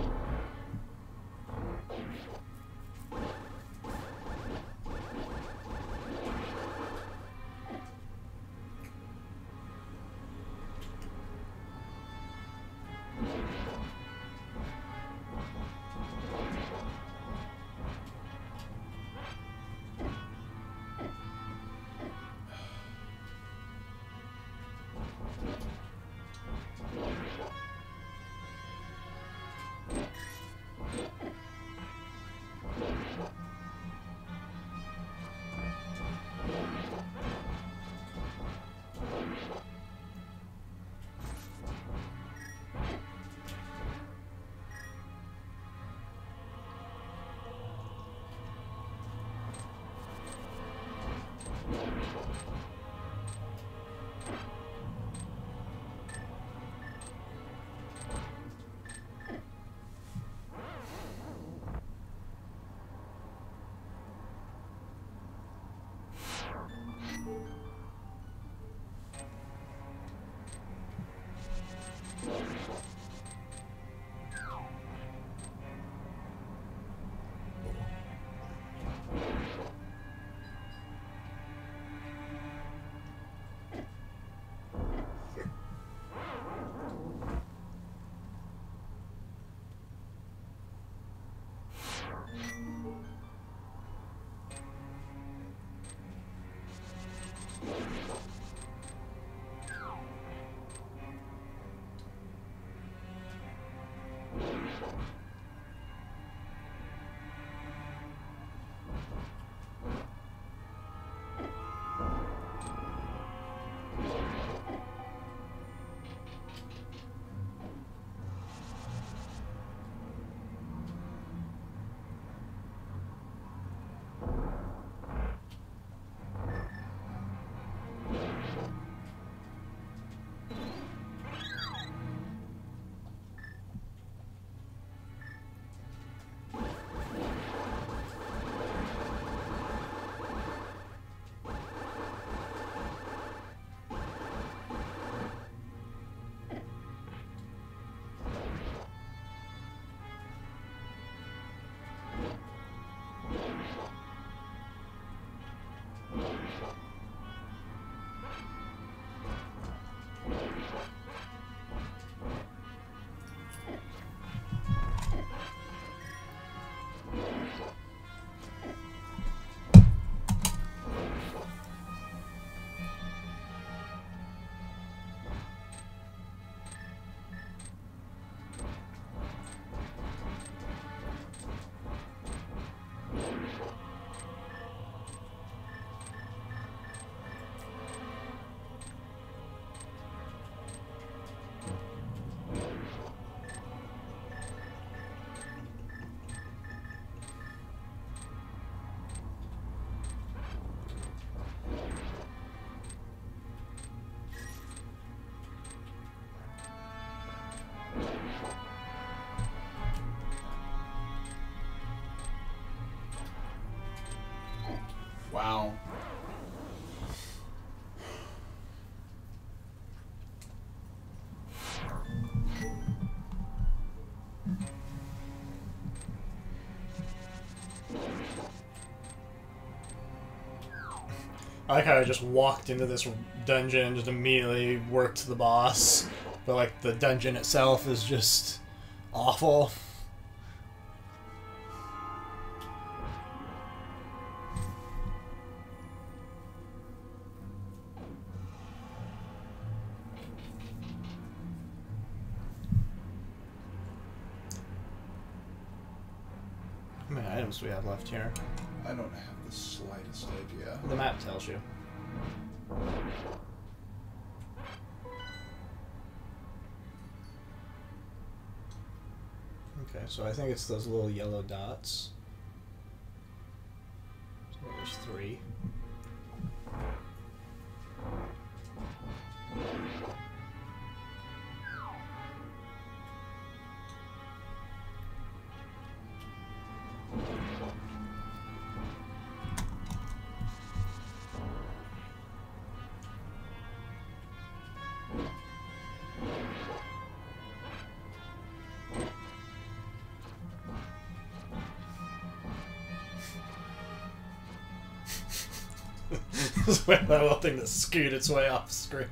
Wow. I like how I just walked into this dungeon and just immediately worked the boss, but like the dungeon itself is just awful. How many items do we have left here? I don't have the slightest idea. The map tells you. Okay, so I think it's those little yellow dots. So there's 3. Just wait for that little thing to scoot its way off screen.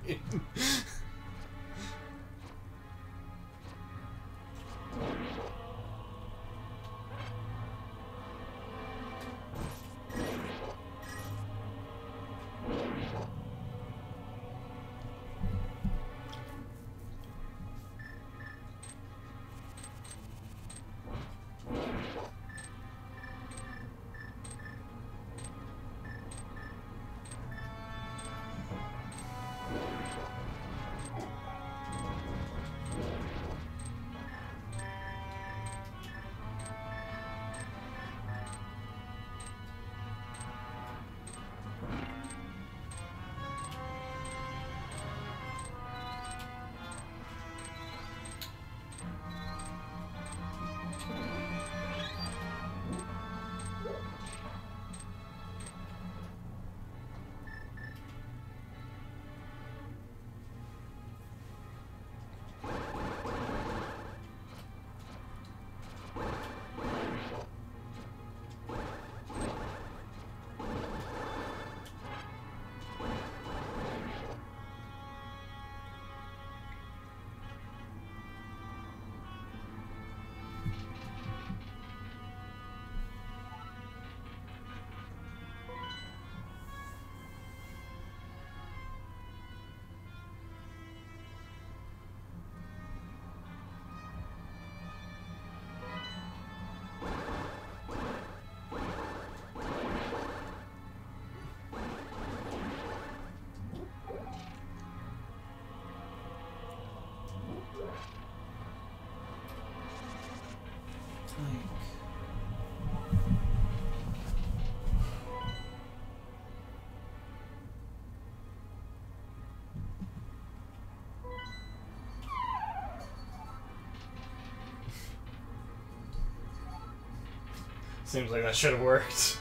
Seems like that should have worked.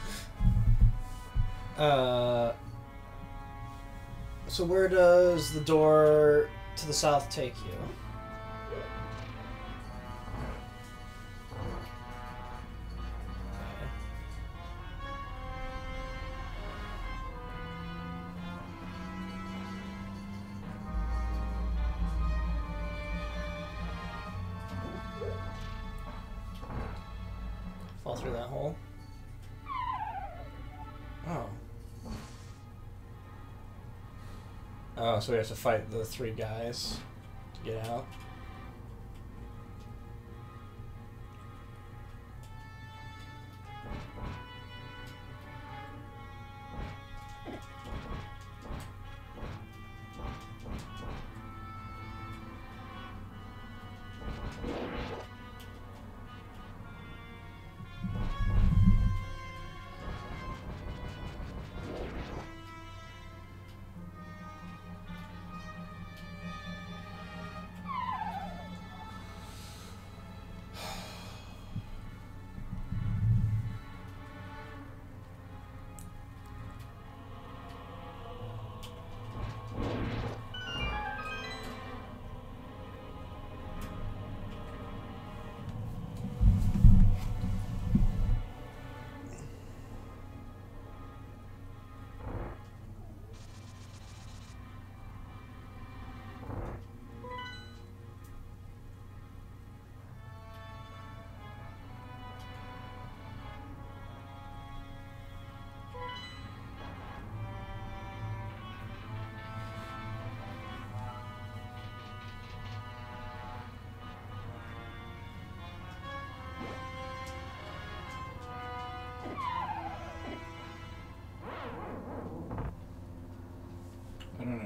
So where does the door to the south take you? Fall through that hole. Oh. Oh, so we have to fight the 3 guys to get out.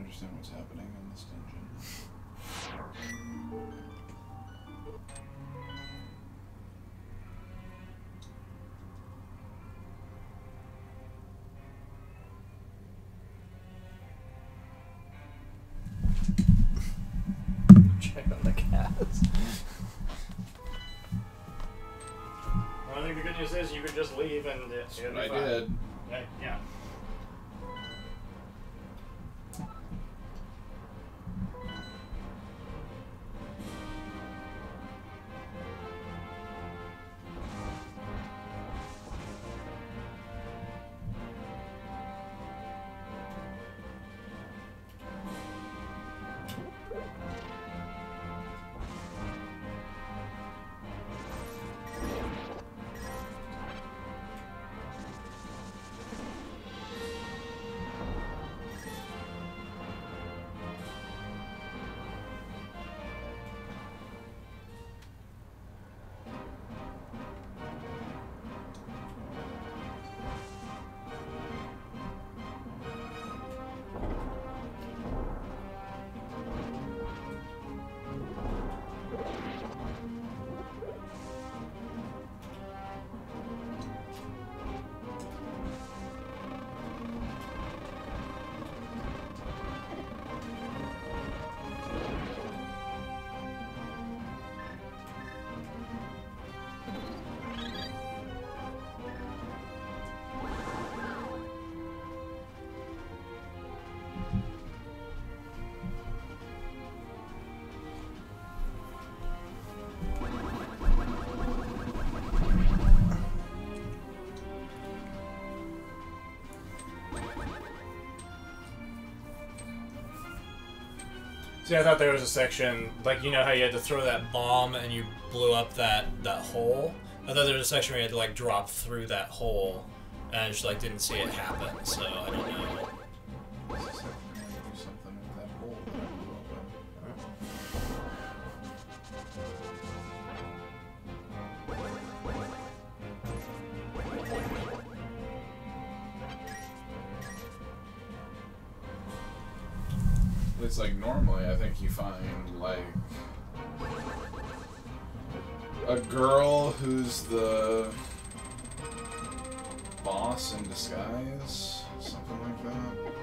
understand what's happening in this dungeon. Check on the cats. Well, I think the good news is you could just leave and That's what I did. Yeah. See, I thought there was a section, like, you know how you had to throw that bomb and you blew up that hole? I thought there was a section where you had to, like, drop through that hole, and I just, like, didn't see it happen, so I don't know. It's like normally I think you find like a girl who's the boss in disguise, something like that.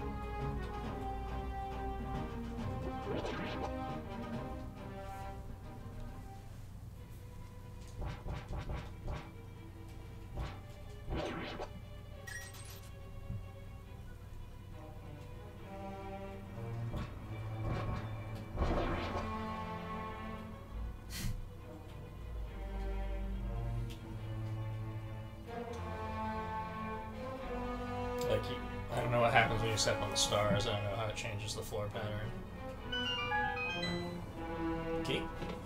I don't know what happens when you step on the stars. I don't know how it changes the floor pattern. Key?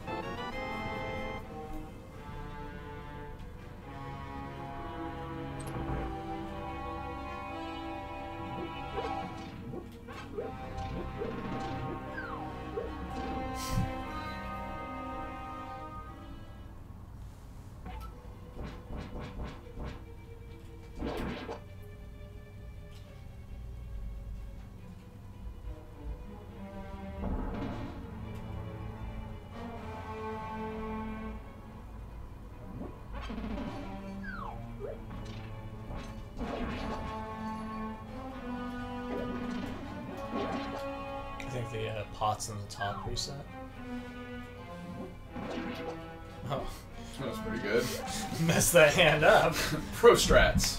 I think the pots in the top reset. Oh. That was pretty good. Messed that hand up. Pro strats.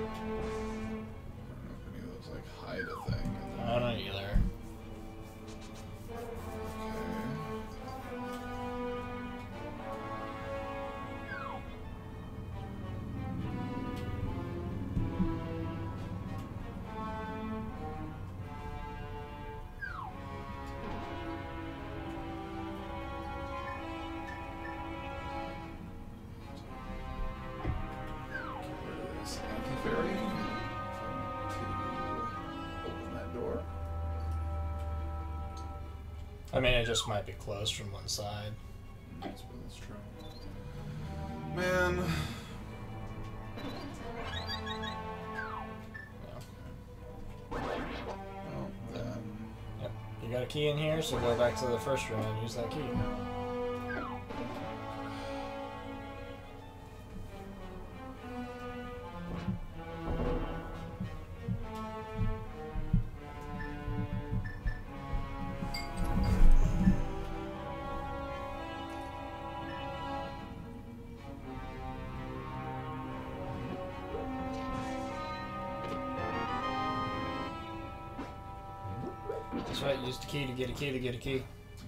I don't know either. I mean, it just might be closed from one side. That's true. Man. Well, then. Yep. You got a key in here, so go back to the first room and use that key. That's right, use the key to get a key to get a key.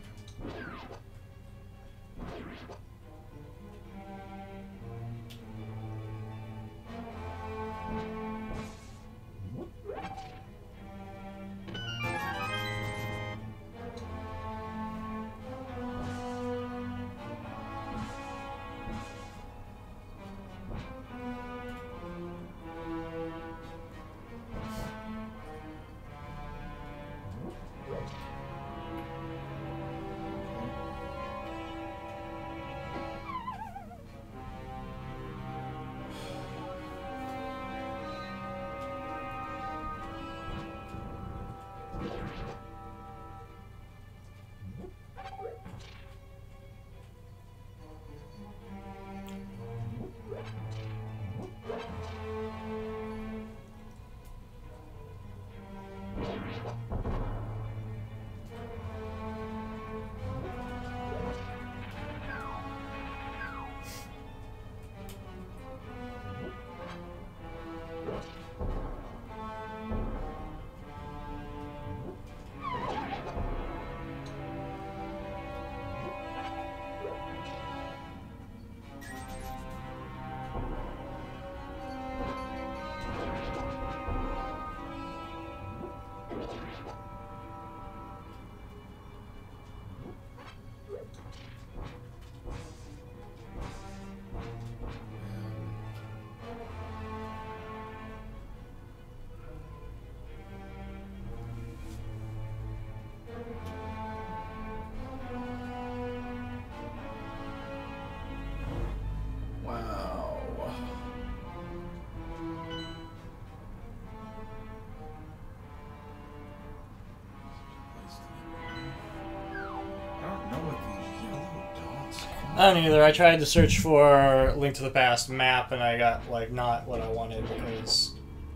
I don't either. I tried to search for Link to the Past map and I got, like, not what I wanted because...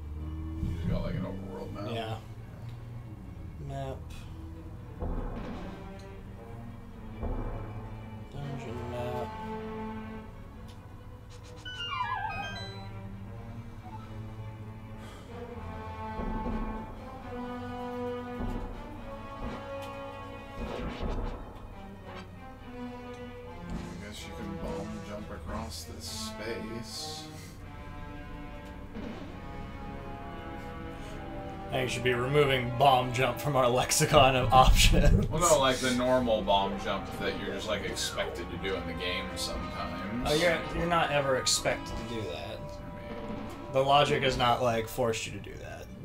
You just got, like, an overworld map. Yeah. Map. Dungeon map. You can bomb jump across this space. I think you should be removing bomb jump from our lexicon of options. Well, no, like the normal bomb jump that you're just like expected to do in the game sometimes. Oh, you're not ever expected to do that. The logic is not like forced you to do that.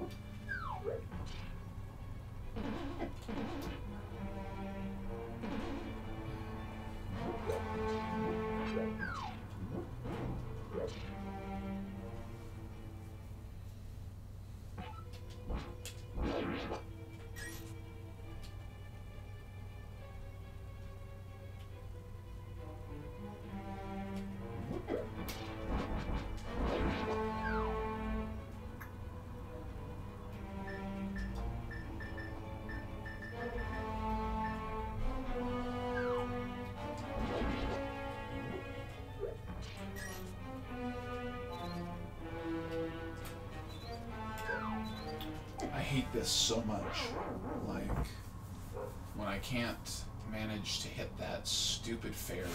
I hate this so much. Like, when I can't manage to hit that stupid fairy.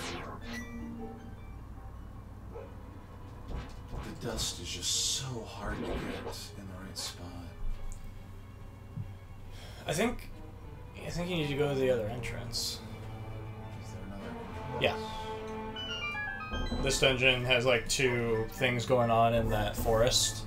The dust is just so hard to get in the right spot. I think you need to go to the other entrance. Is there another? Yeah. This dungeon has like 2 things going on in that forest.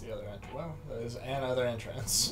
the other entrance? Well, there's an other entrance.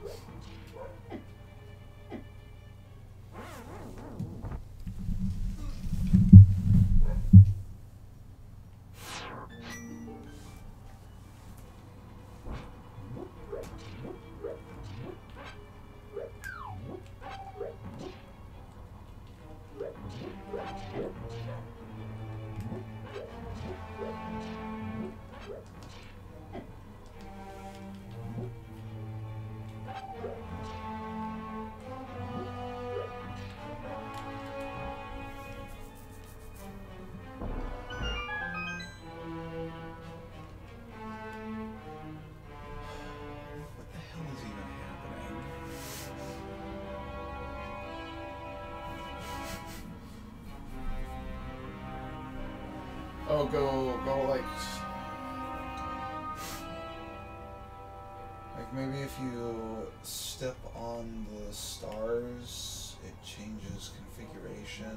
Oh, go like maybe if you step on the stars, it changes configuration.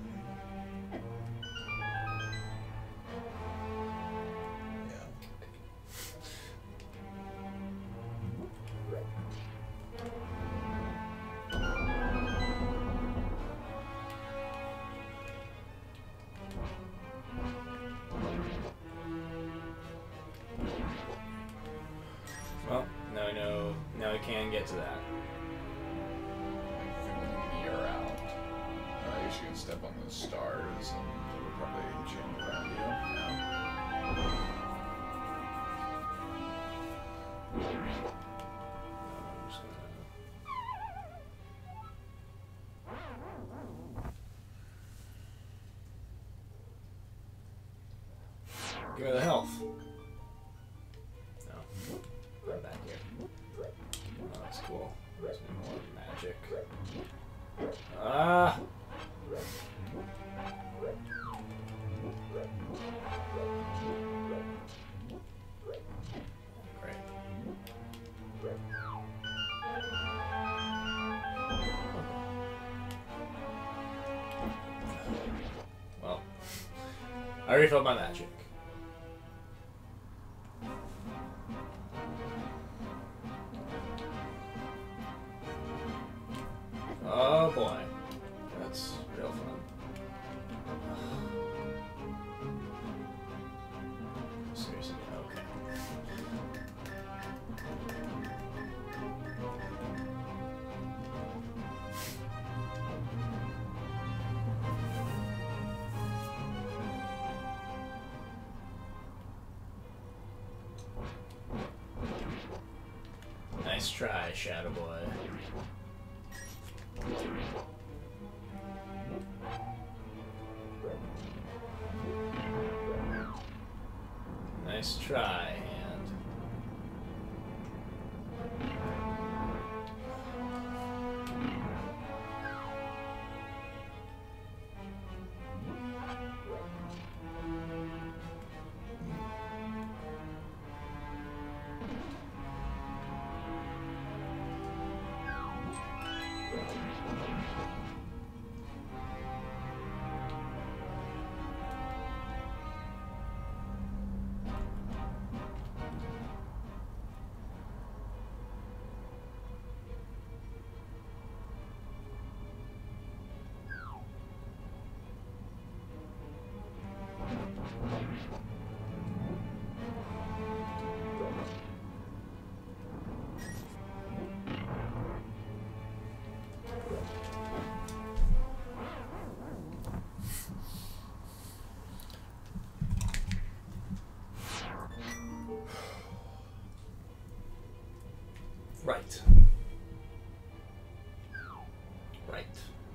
Well, now we can get to that. Mirror out. I guess you can step on those stars and it would probably change around you. Yeah. I'm just gonna... Give her the health. No. Right back here. Oh, that's cool. There's more magic. Ah! Great. Well, I refilled my magic. Oh boy, that's real fun. Seriously, okay. Nice try, Shadow Boy. Nice try, hand. Right. Right.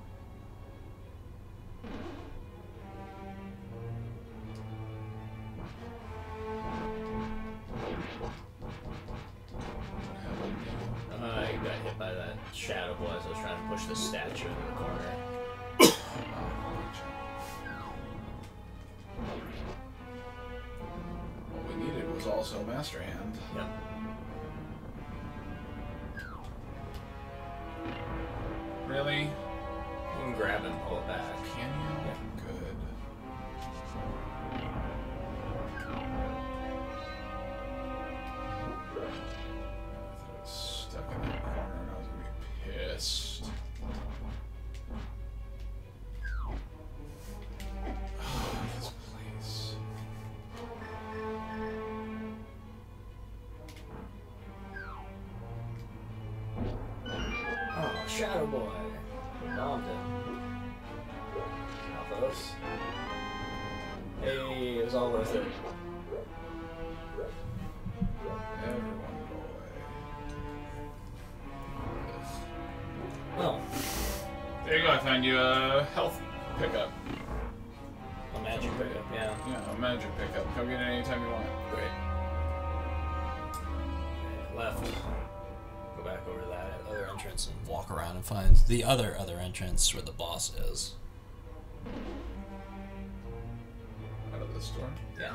I got hit by that shadow boy as I was trying to push the statue into the corner. What we needed was also Master Hand. Yep. Really? You can grab and pull it back. Can you? Yeah. Good. Shadow Boy. Bombed him. Off those. Hey, it was all worth it. Everyone go away. Well. There you go, I found you a health pickup. A magic pickup, yeah. Yeah, a magic pickup. Come get it anytime you want. Great. Okay, left. Go back over to that other entrance and walk around and find the other entrance where the boss is. Out of this door? Yeah.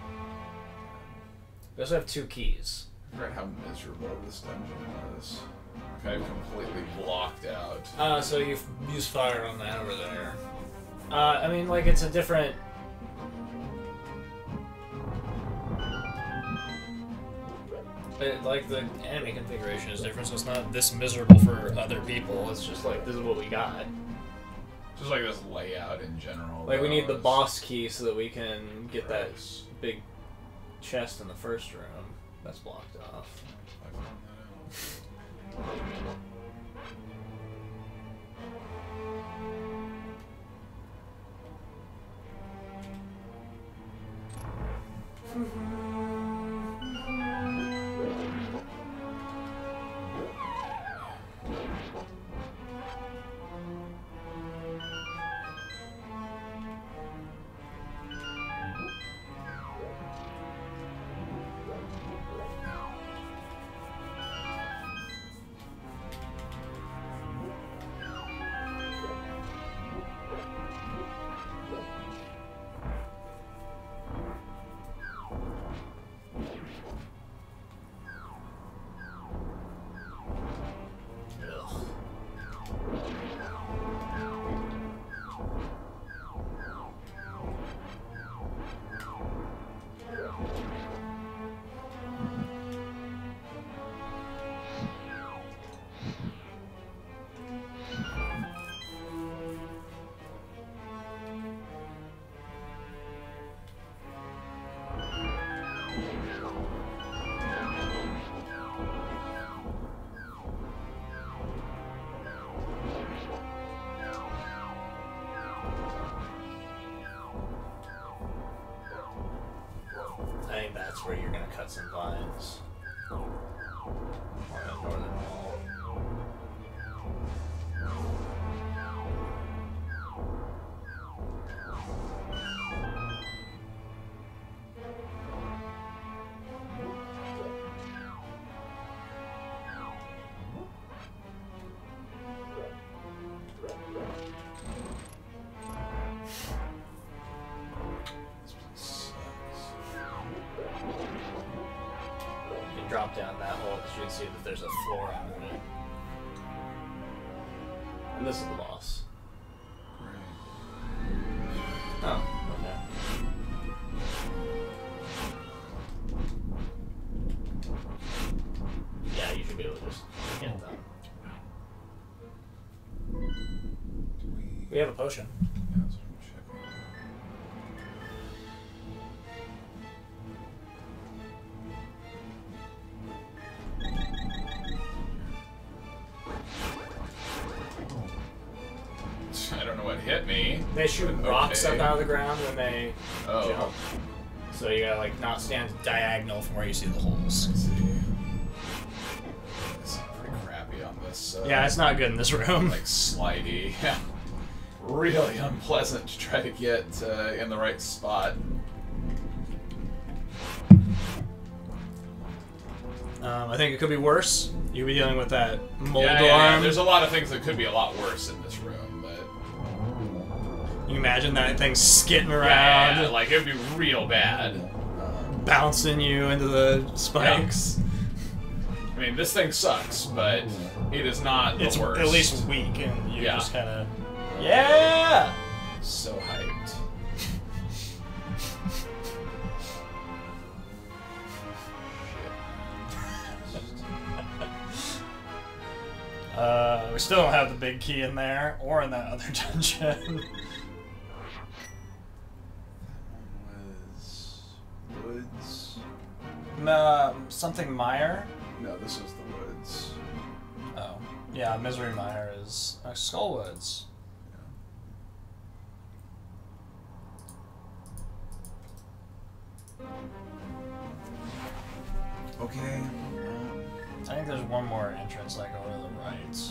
We also have 2 keys. I forgot how miserable this dungeon was. Kind of completely blocked out. So you use fire on that over there. I mean, like, it's a different... like, the enemy configuration is different, so it's not this miserable for other people. It's just like, this is what we got. Just like this layout in general. Like, we need the boss key so that we can get that big chest in the first room. That's blocked off. I found that out. I think that's where you're gonna cut some vines. On the northern wall. Drop down that hole because you can see that there's a floor under it. And this is the boss. Oh, okay. Yeah, you should be able to just get it done. We have a potion. Yeah, that's what I'm checking. I don't know what hit me. They shoot rocks up out of the ground when they Oh. jump. So you gotta like not stand diagonal from where you see the holes. Let's see. This is pretty crappy on this. Yeah, it's not good in this room. Like slidey. Yeah. Really unpleasant to try to get in the right spot. I think it could be worse. You'll be dealing with that mold Yeah, arm. there's a lot of things that could be a lot worse in this room, but You imagine that thing skidding around, yeah, like it'd be real bad. bouncing you into the spikes. I mean, this thing sucks, but it is not It's the worst. at least weak, and you Yeah. just kind of... Yeah! So hyped. We still don't have the big key in there, or in that other dungeon. Was woods? Something Meyer? No, this is the woods. Oh. Yeah, Misery Mire is Skullwoods. Okay. I think there's one more entrance like over to the right.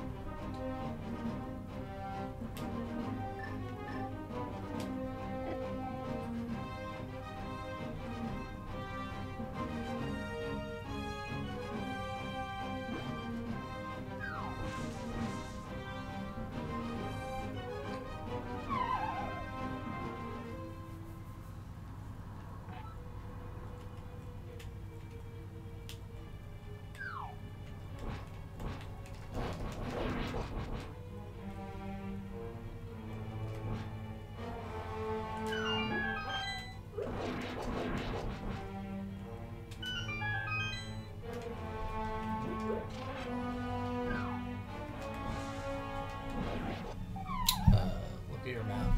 Look at your map.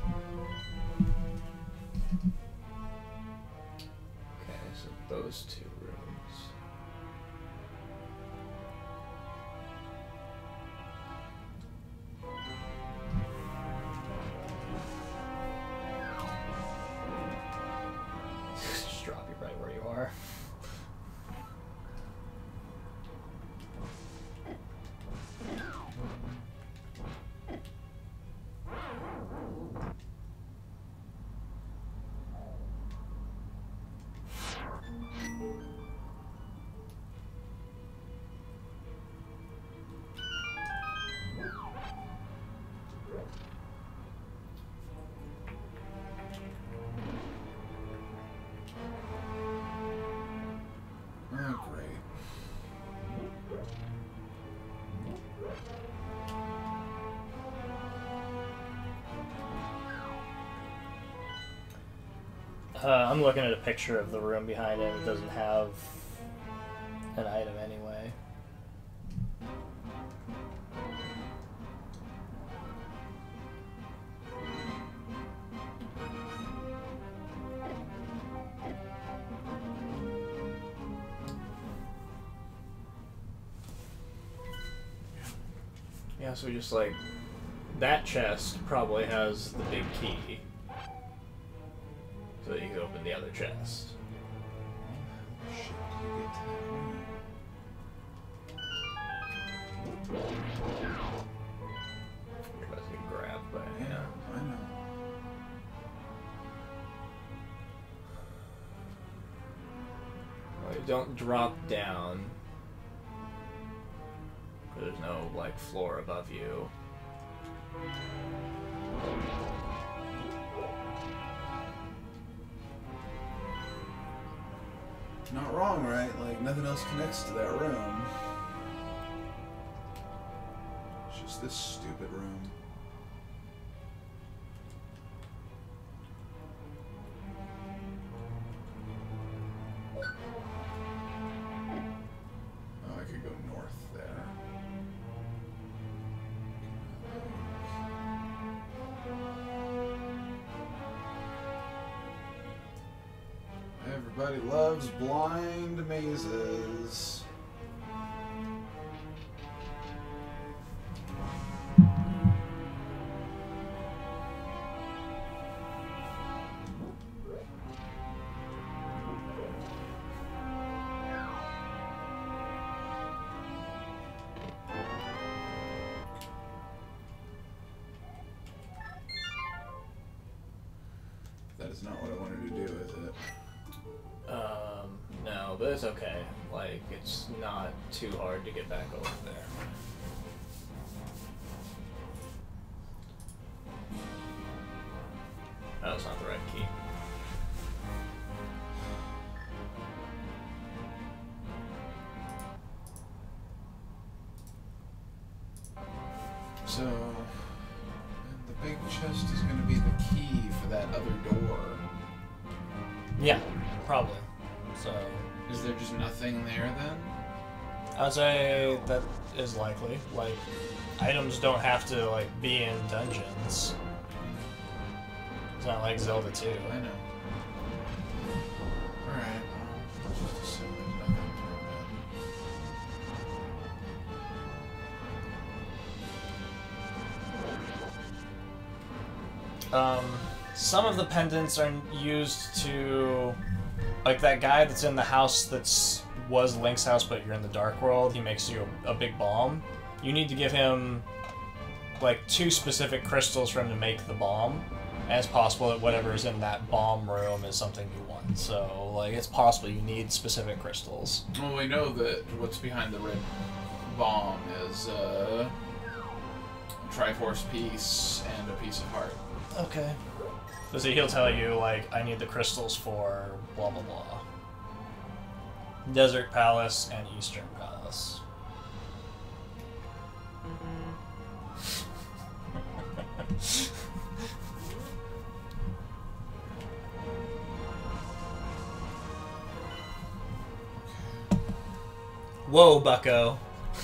Okay, so those two rooms. Just drop you right where you are. Oh, great. I'm looking at a picture of the room behind him. It doesn't have an item anyway. Yeah, so just like that chest probably has the big key. So that you can open the other chest. Shit, did you get to that room? You're about to get grabbed by it. Yeah, I know. Well, you don't drop down. There's no like floor above you. Not wrong, right? Like, nothing else connects to that room. It's just this stupid room. Oh, I could go north there. Everybody loves blind mazes. That is not what I wanted to do, is it? No, but it's okay. Like, it's not too hard to get back over there. Oh, it's not the right key. So, and the big chest is going to be the key for that other door. Yeah, probably. So Is there just nothing there then? I would say that is likely. Like, items don't have to like be in dungeons. It's not like Zelda 2. I know. Alright, let's just assume there's nothing Some of the pendants are used to, like that guy that's in the house was Link's house, but you're in the Dark World. He makes you a big bomb. You need to give him like 2 specific crystals for him to make the bomb. And it's possible that whatever's in that bomb room is something you want. So like it's possible you need specific crystals. Well, we know that what's behind the red bomb is a Triforce piece and a piece of heart. Okay. So he'll tell you, like, I need the crystals for blah blah blah. Desert Palace and Eastern Palace. Whoa, bucko.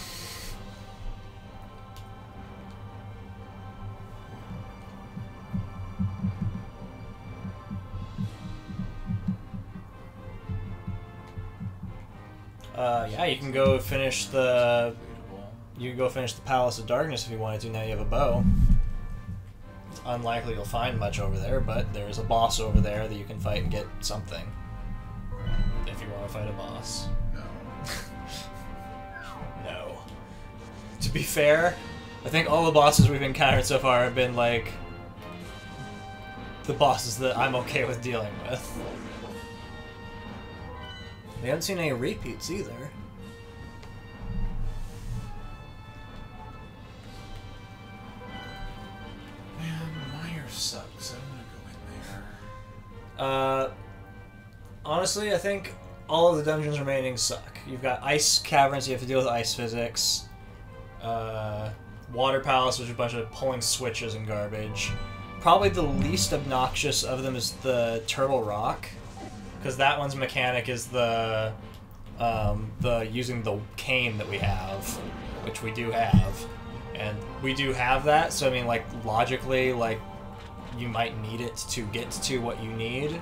Yeah, you can go finish the... You can go finish the Palace of Darkness if you wanted to, now you have a bow. It's unlikely you'll find much over there, but there's a boss over there that you can fight and get something. If you want to fight a boss. No. No. To be fair, I think all the bosses we've encountered so far have been, like, the bosses that I'm okay with dealing with. We haven't seen any repeats either. Man, Meyer sucks. I don't want to go in there. Honestly, I think all of the dungeons remaining suck. You've got ice caverns, you have to deal with ice physics. Water Palace, which is a bunch of pulling switches and garbage. Probably the least obnoxious of them is the Turtle Rock, because that one's mechanic is the using the cane that we have, which we do have, and we do have that. So I mean, like logically, like you might need it to get to what you need.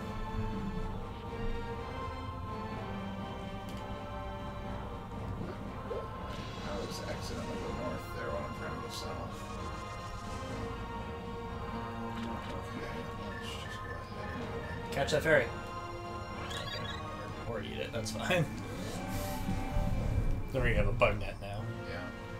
I was accidentally go north there when I'm trying to go south. Okay, let's just go ahead. Catch that ferry. Okay. Or eat it, that's fine. Then we have a bug net now. Yeah.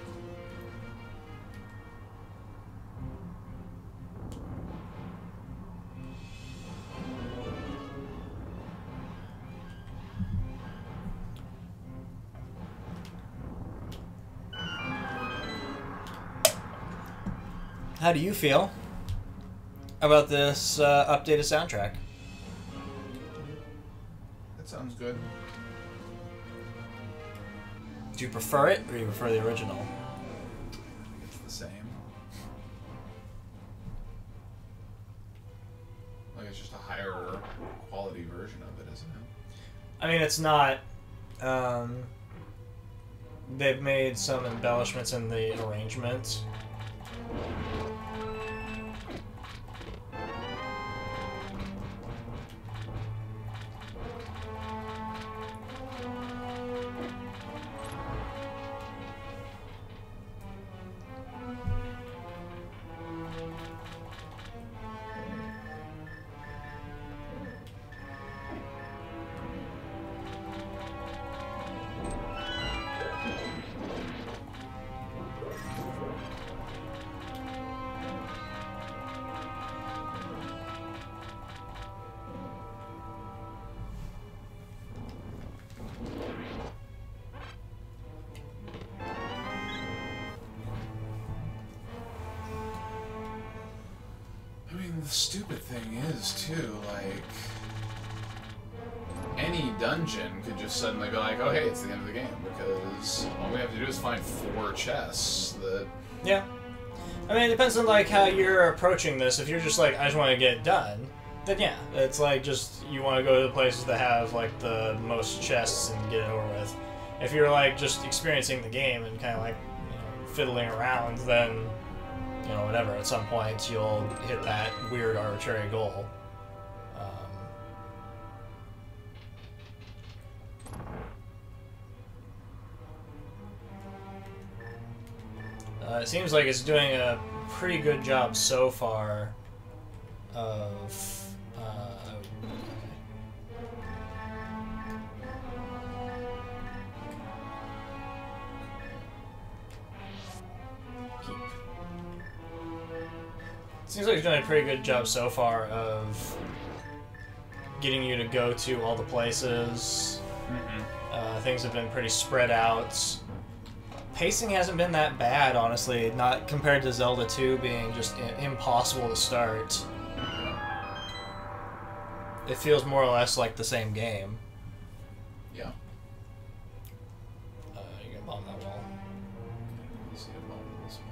How do you feel about this updated soundtrack? That sounds good. Do you prefer it, or do you prefer the original? I think it's the same. Like it's just a higher quality version of it, isn't it? I mean, it's not... they've made some embellishments in the arrangement. I mean, the stupid thing is, too, like... Any dungeon could just suddenly be like, oh hey, it's the end of the game, because all we have to do is find 4 chests that... Yeah. I mean, it depends on, like, how you're approaching this. If you're just like, I just want to get it done, then yeah. It's like, just, you want to go to the places that have, like, the most chests and get it over with. If you're, like, just experiencing the game and kind of, like, you know, fiddling around, then, you know, whatever, at some point you'll hit that weird arbitrary goal. It seems like it's doing a pretty good job so far of... Keep. Seems like he's doing a pretty good job so far of getting you to go to all the places. Things have been pretty spread out. Pacing hasn't been that bad, honestly, not compared to Zelda 2 being just impossible to start. It feels more or less like the same game. Yeah. You can bomb that wall. You see a bomb in this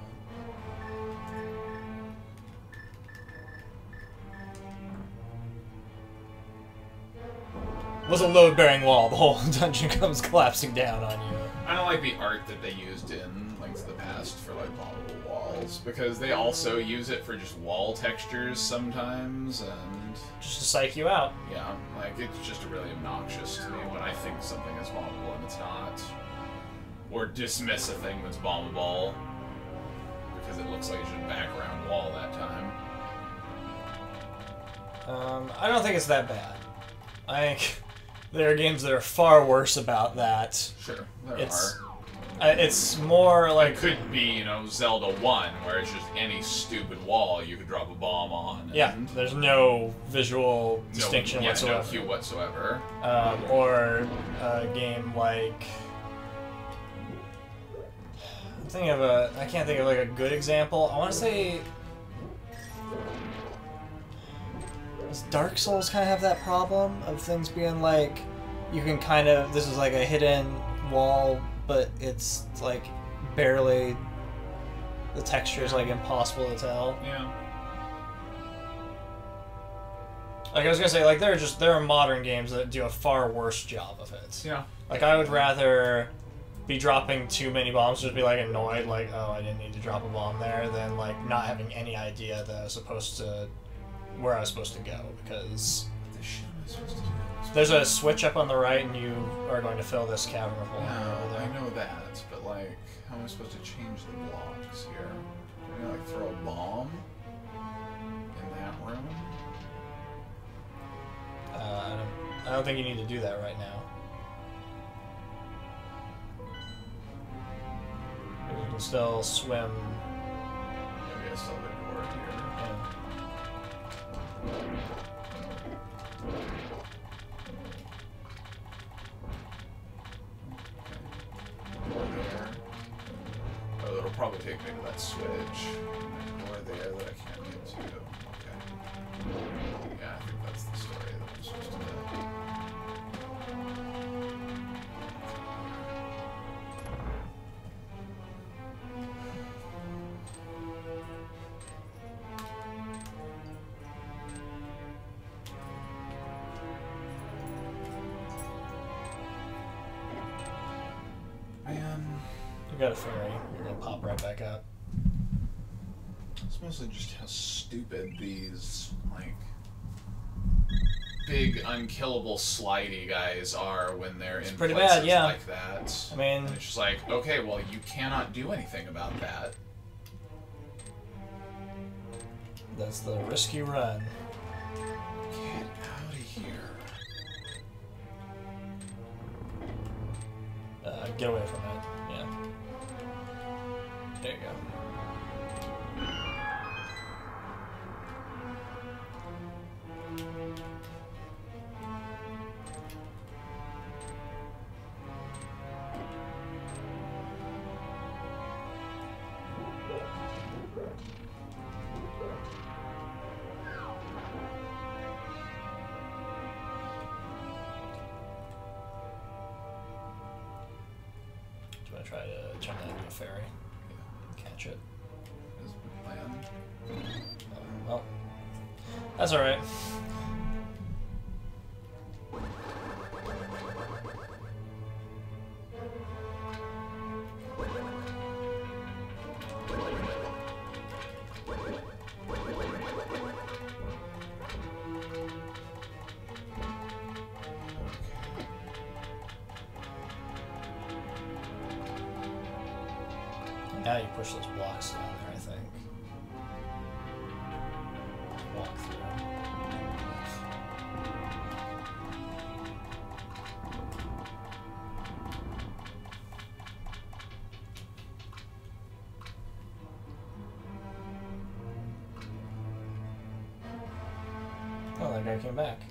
It was a load-bearing wall. The whole dungeon comes collapsing down on you. I don't like the art that they used in Link to the Past for like bombable walls, because they also use it for just wall textures sometimes, and Just to psych you out. yeah, like it's just really obnoxious to me when I think something is bombable and it's not, or dismiss a thing that's bombable because it looks like it's just a background wall that time. I don't think it's that bad. I think there are games that are far worse about that. Sure, there It's- are. It's more It like... could be, you know, Zelda 1, where it's just any stupid wall you could drop a bomb on. Yeah, and there's no visual distinction whatsoever. No cue whatsoever. Or a game like... I can't think of like a good example. I want to say... Does Dark Souls kind of have that problem of things being like... You can kind of... This is like a hidden wall, but it's like barely... The texture is like impossible to tell. Yeah. Like I was gonna say, like there are modern games that do a far worse job of it. Yeah. Like I would rather be dropping too many bombs, just be like annoyed, like oh I didn't need to drop a bomb there, than like not having any idea that I was supposed to, where I was supposed to go, because What the shit am I supposed to do? there's a switch up on the right and you are going to fill this cavern with water No, over I there. know that, but like, how am I supposed to change the blocks here? Can I like throw a bomb in that room? I don't think you need to do that right now. You can still swim. Maybe I still did door here. Door there. Oh, it'll probably take me to that switch. Door there that I can't get to. Okay. Yeah, I think that's the story that I'm supposed to do. Man, You got a fairy. You're gonna pop right back up. it's mostly just how stupid these, like, big, unkillable, slidey guys are when they're in pretty places bad, yeah. like that. I mean- And it's just like, okay, well, you cannot do anything about that. That's the risk you run. Get out of here. Get away from it. Yeah. There you go. Do you want to try to turn that into a fairy? Catch it. Is the plan. Well, that's alright. Now you push those blocks down there, I think. Walk through. that guy came back.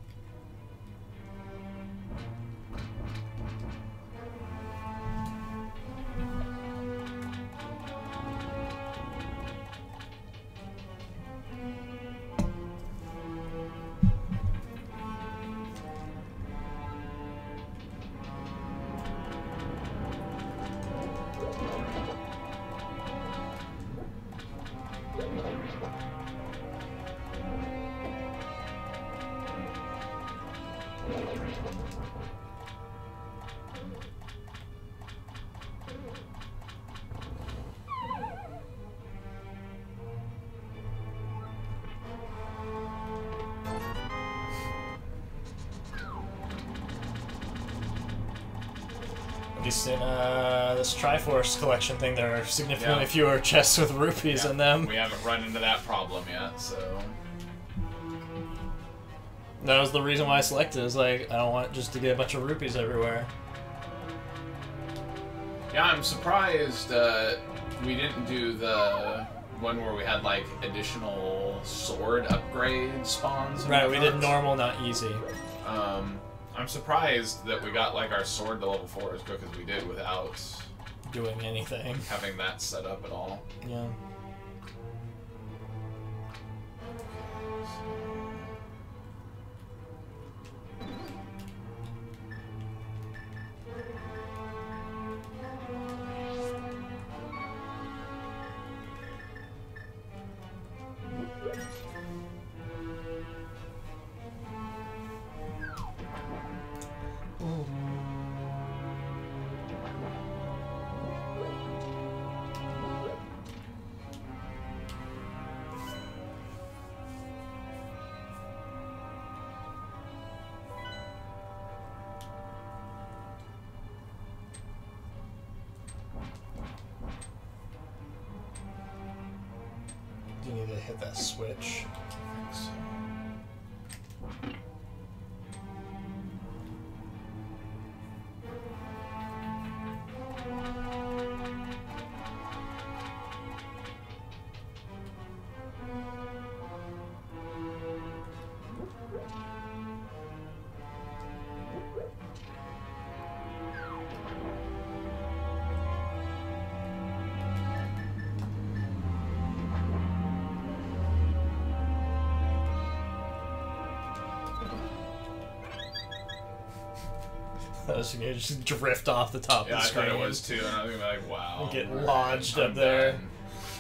At least in this Triforce collection thing, there are significantly fewer chests with rupees in them. We haven't run into that problem yet, so... That was the reason why I selected it. Is like, I don't want just to get a bunch of rupees everywhere. Yeah, I'm surprised we didn't do the one where we had, like, additional sword upgrade spawns. Right, we did normal, not easy. I'm surprised that we got, like, our sword to level 4 as quick as we did without... doing anything. Having that set up at all. Yeah. You need to hit that switch. I think so. I was gonna just drift off the top of the screen. Yeah, I thought it was too, and I was gonna be like, wow. Get lodged up there. Done.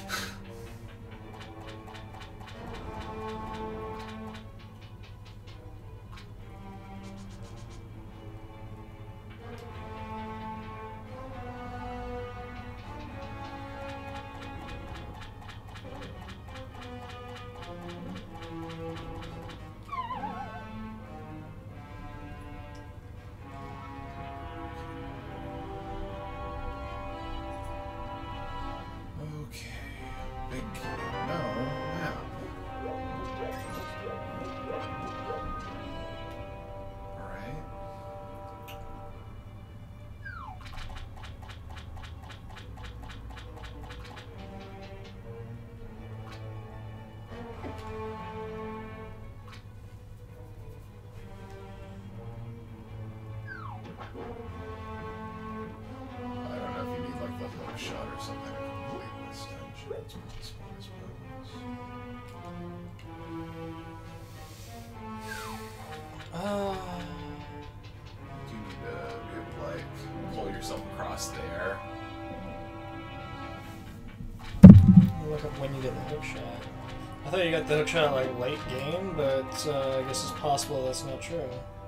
When you get the hook shot. I thought you got the hook shot like late game, but I guess it's possible that's not true.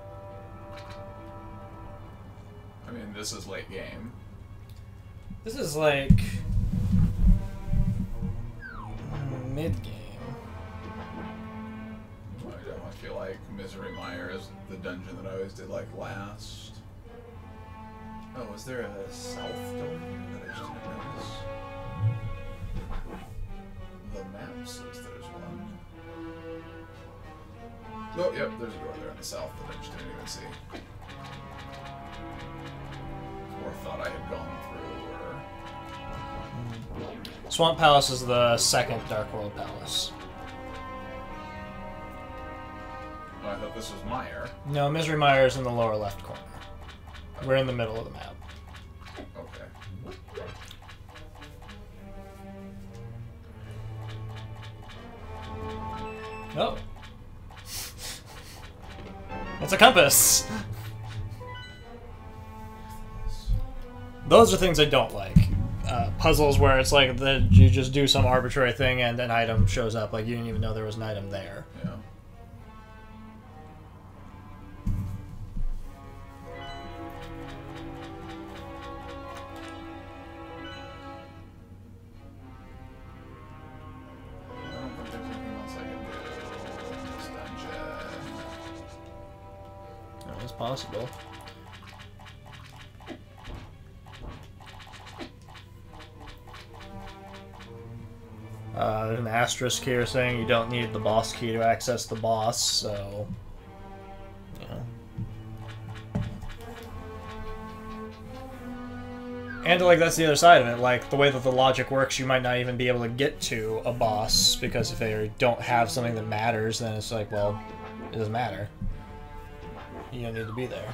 I mean, this is late game. This is like mid game. I feel like Misery Mire is the dungeon that I always did like last. Oh, was there a south door here that I just didn't notice? The map says there's one. Oh, yep, there's a door there in the south that I just didn't even see. Or thought I had gone through, or... Swamp Palace is the second Dark World Palace. No, Misery Mire is in the lower left corner. We're in the middle of the map. Okay. Oh. It's a compass! Those are things I don't like. Puzzles where it's like you just do some arbitrary thing and an item shows up. Like you didn't even know there was an item there. Yeah. I don't think there's anything else I can do in this dungeon. Oh, it's possible. There's an asterisk here saying you don't need the boss key to access the boss, so... You know. And, like, that's the other side of it. Like, the way that the logic works, you might not even be able to get to a boss, because if they don't have something that matters, then it's like, well, it doesn't matter. You don't need to be there.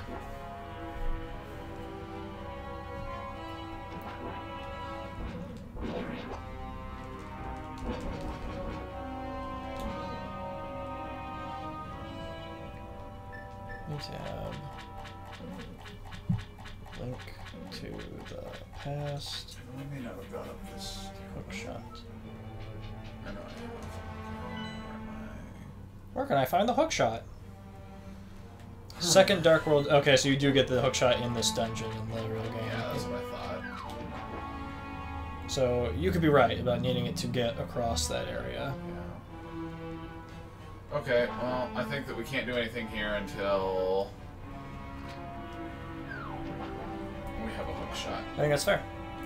Tab. Link to the past. I may not have got up this Hook shot. I know Where can I find the hook shot? Second Dark World. Okay, so you do get the hook shot in this dungeon in the real game. Yeah, that's what I thought. So you could be right about needing it to get across that area. Yeah. Okay, well, I think that we can't do anything here until we have a hook shot. I think that's fair.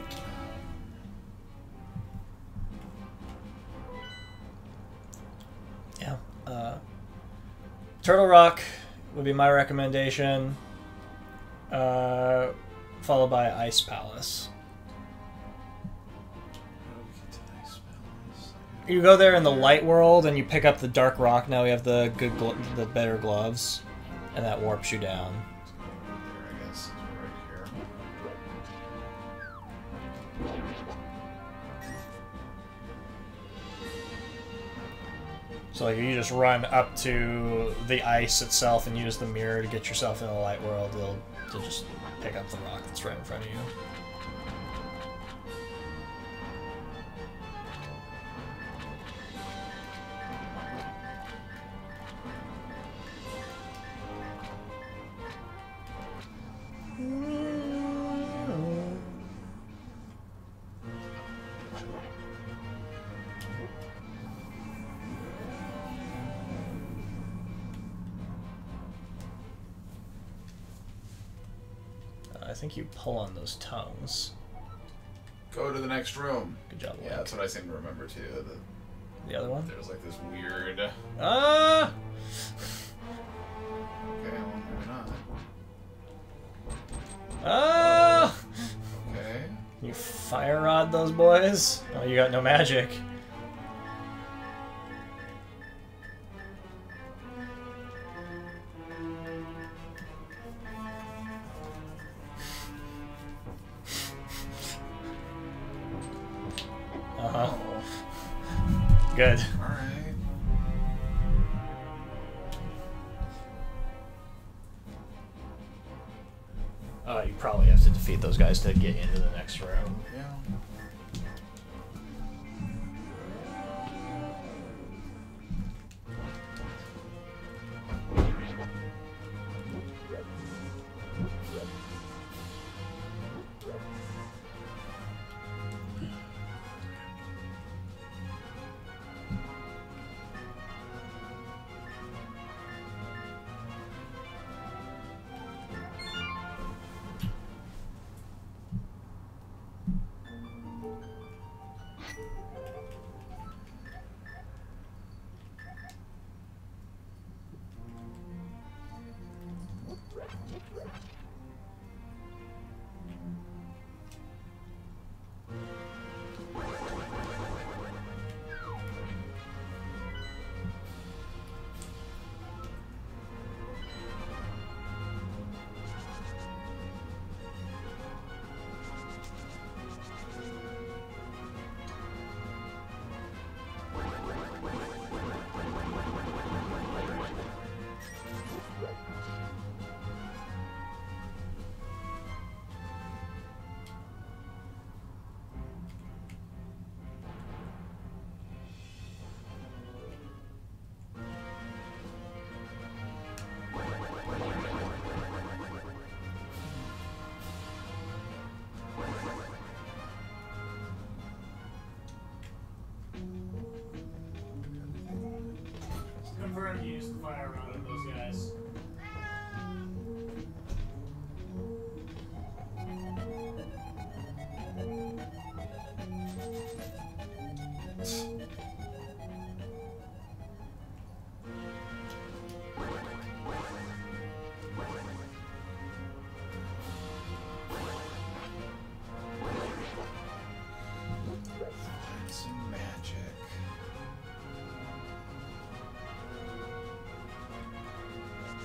Yeah. Turtle Rock would be my recommendation, followed by Ice Palace. You go there in the light world and you pick up the dark rock. Now we have the the better gloves, and that warps you down. There, I guess, is right here. So like, if you just run up to the ice itself and use the mirror to get yourself in the light world, you'll just pick up the rock that's right in front of you. I think you pull on those tongues. Go to the next room. Good job, Link. Yeah, that's what I seem to remember too. The other one? There's like this weird. Ah! Okay, well, maybe not. Ah! Okay. You fire rod those boys? Oh, you got no magic. Uh-huh. Oh. Good. Alright. You probably have to defeat those guys to get into the next room. Yeah. prefer to use the fire rod of those guys. Some magic.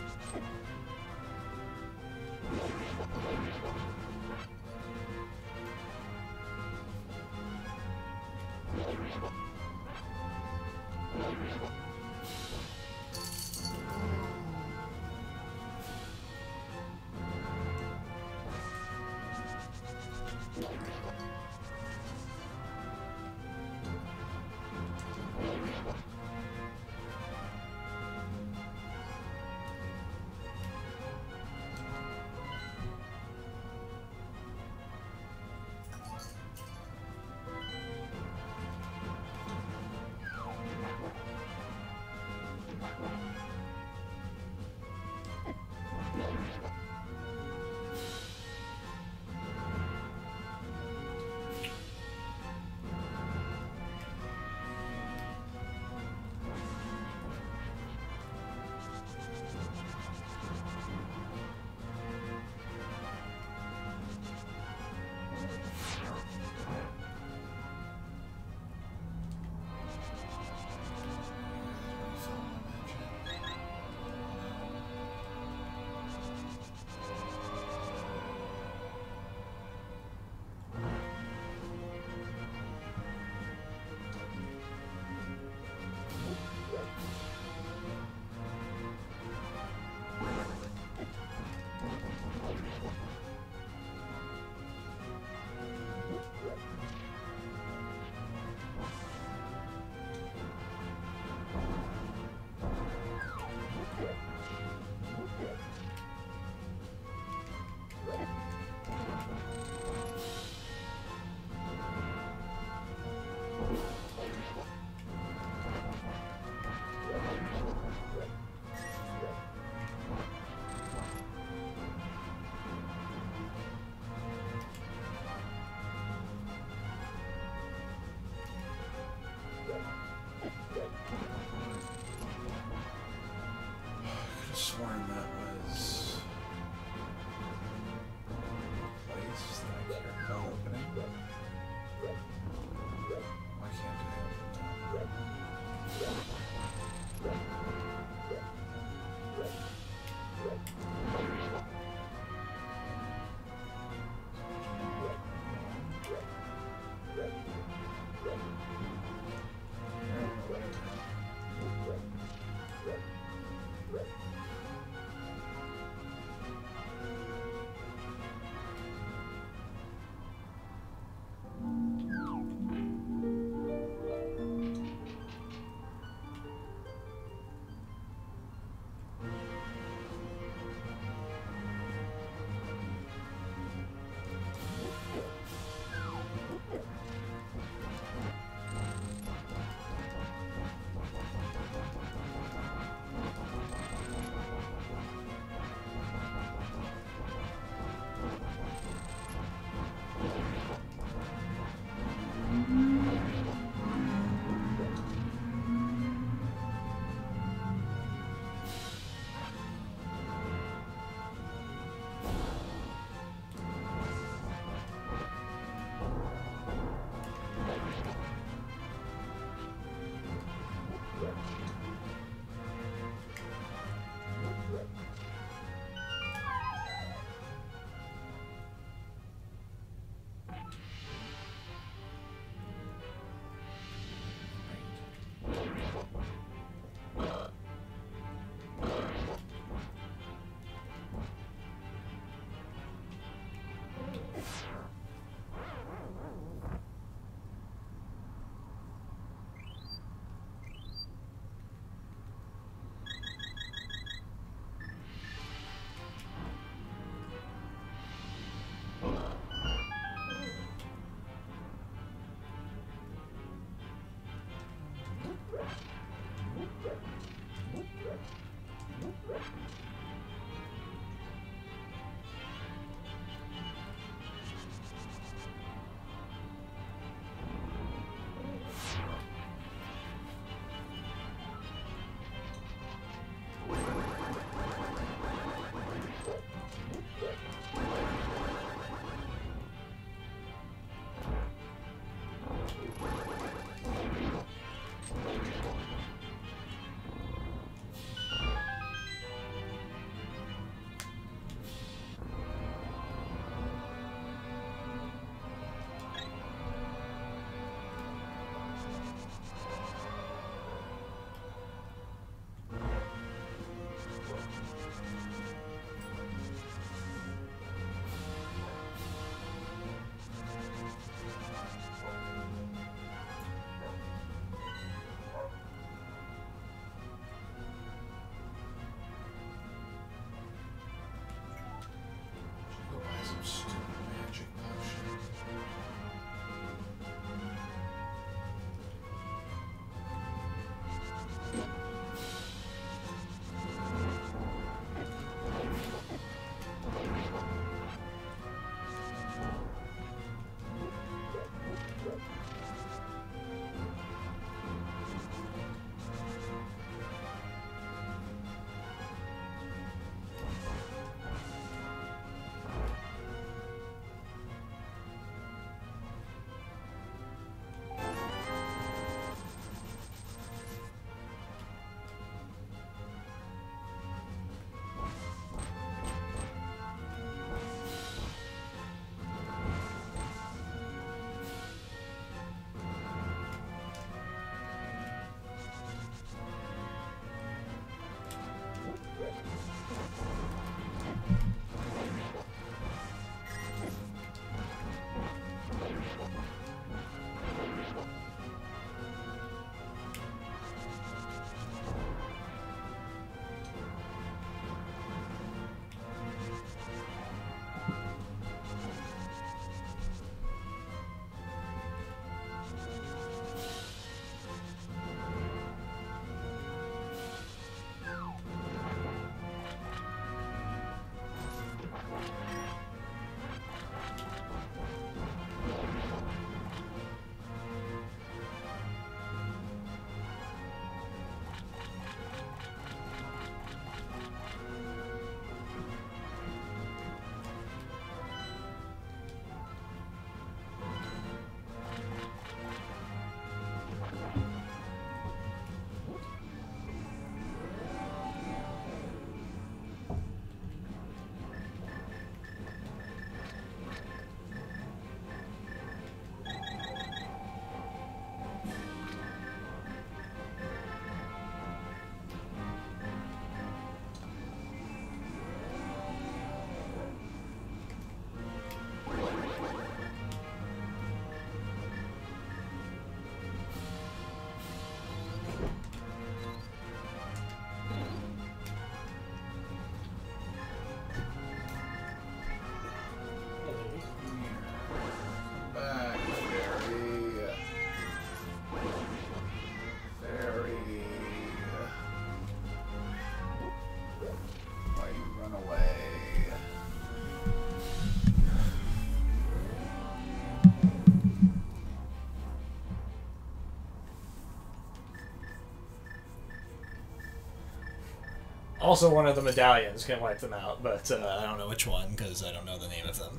Also, one of the medallions can wipe them out, but I don't know which one because I don't know the name of them.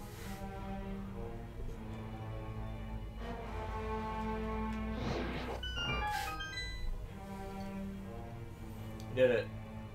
Did it.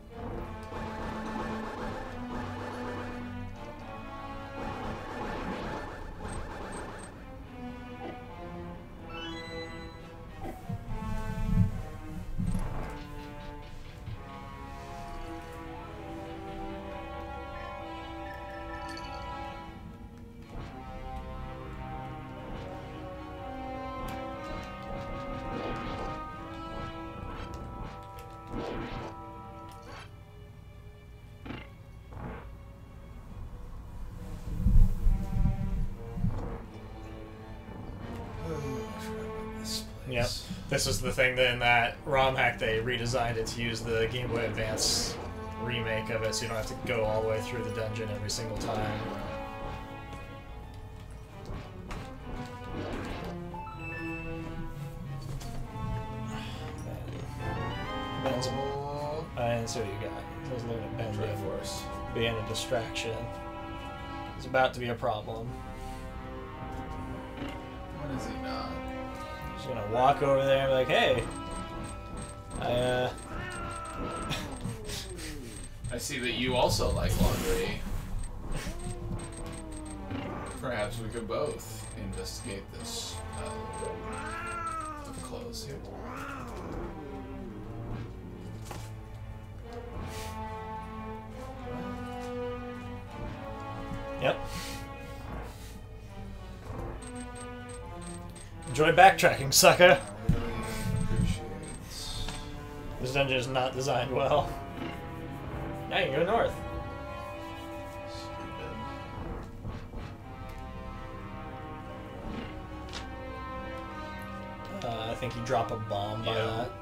Yep. This was the thing that in that ROM hack they redesigned it to use the Game Boy Advance remake of it, so you don't have to go all the way through the dungeon every single time. Ben's and so you got. I was looking at Ben being a distraction. It's about to be a problem. What is he not? Just gonna walk over there and be like, hey, I see that you also like laundry. Perhaps we could both investigate this of clothes here. Yep. Enjoy backtracking, sucker. I really appreciate This dungeon is not designed well. Now you can go north. I think you drop a bomb by that.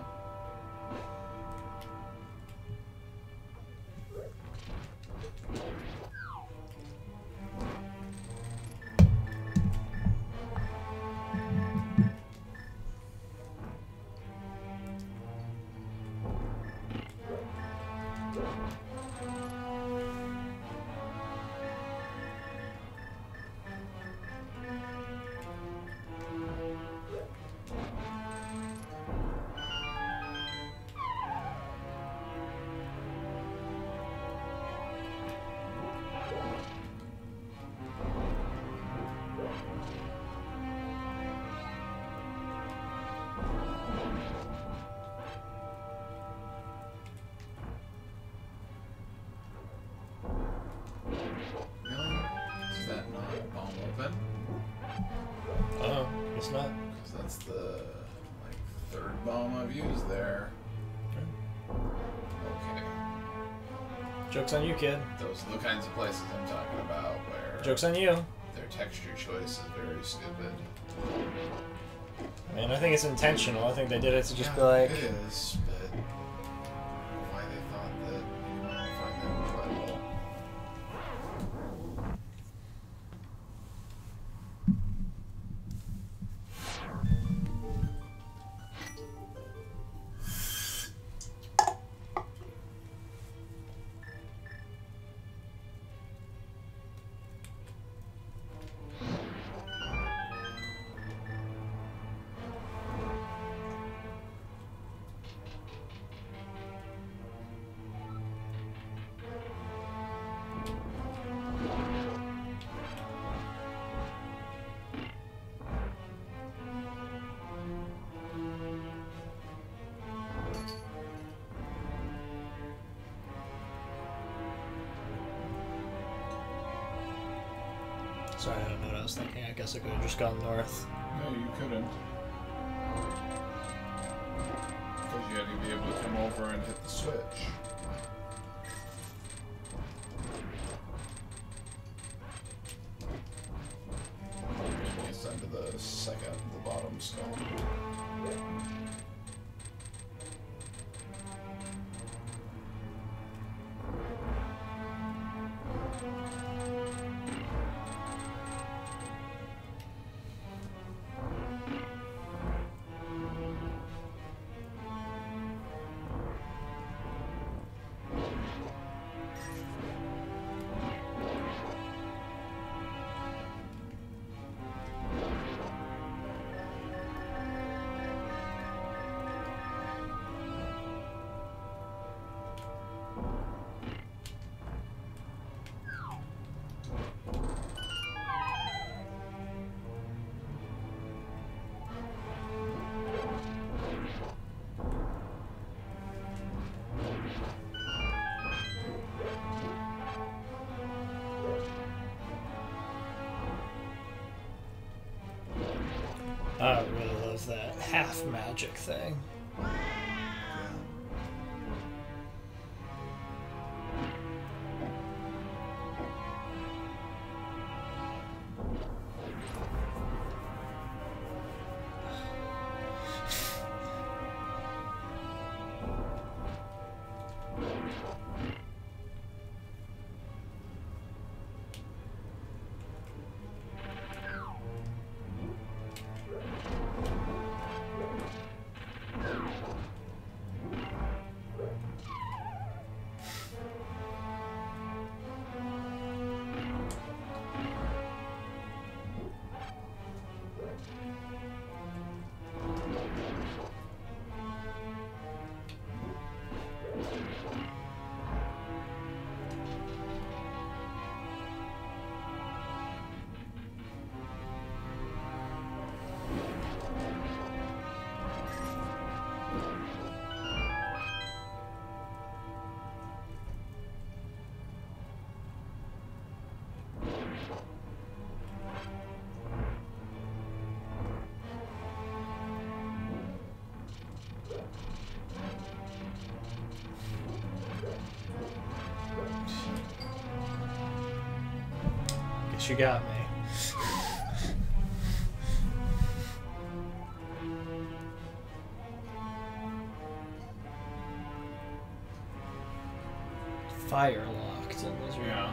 Guess not. Because that's the third bomb I've used there. Okay. Joke's on you, kid. Those are the kinds of places I'm talking about where Joke's on you. their texture choice is very stupid. I mean, I think it's intentional. I think they did it to just be like... It is, but why they thought that you might find that enjoyable. Sorry, I don't know what I was thinking. I guess I could have just gone north. No, you couldn't. Because you had to be able to come over and hit the switch. It's under the second, the bottom stone. half magic thing. Guess you got me. Fire locked in this room. Yeah.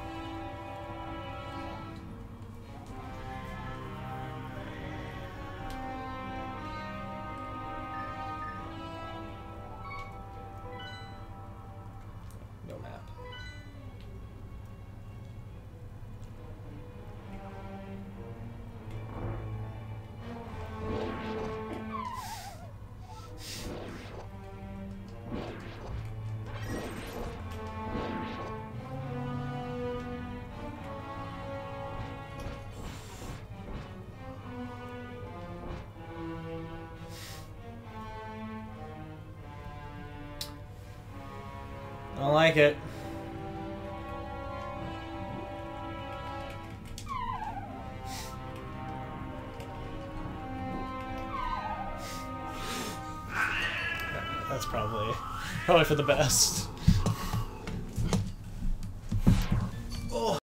No map. I don't like it. That's probably for the best. Oh.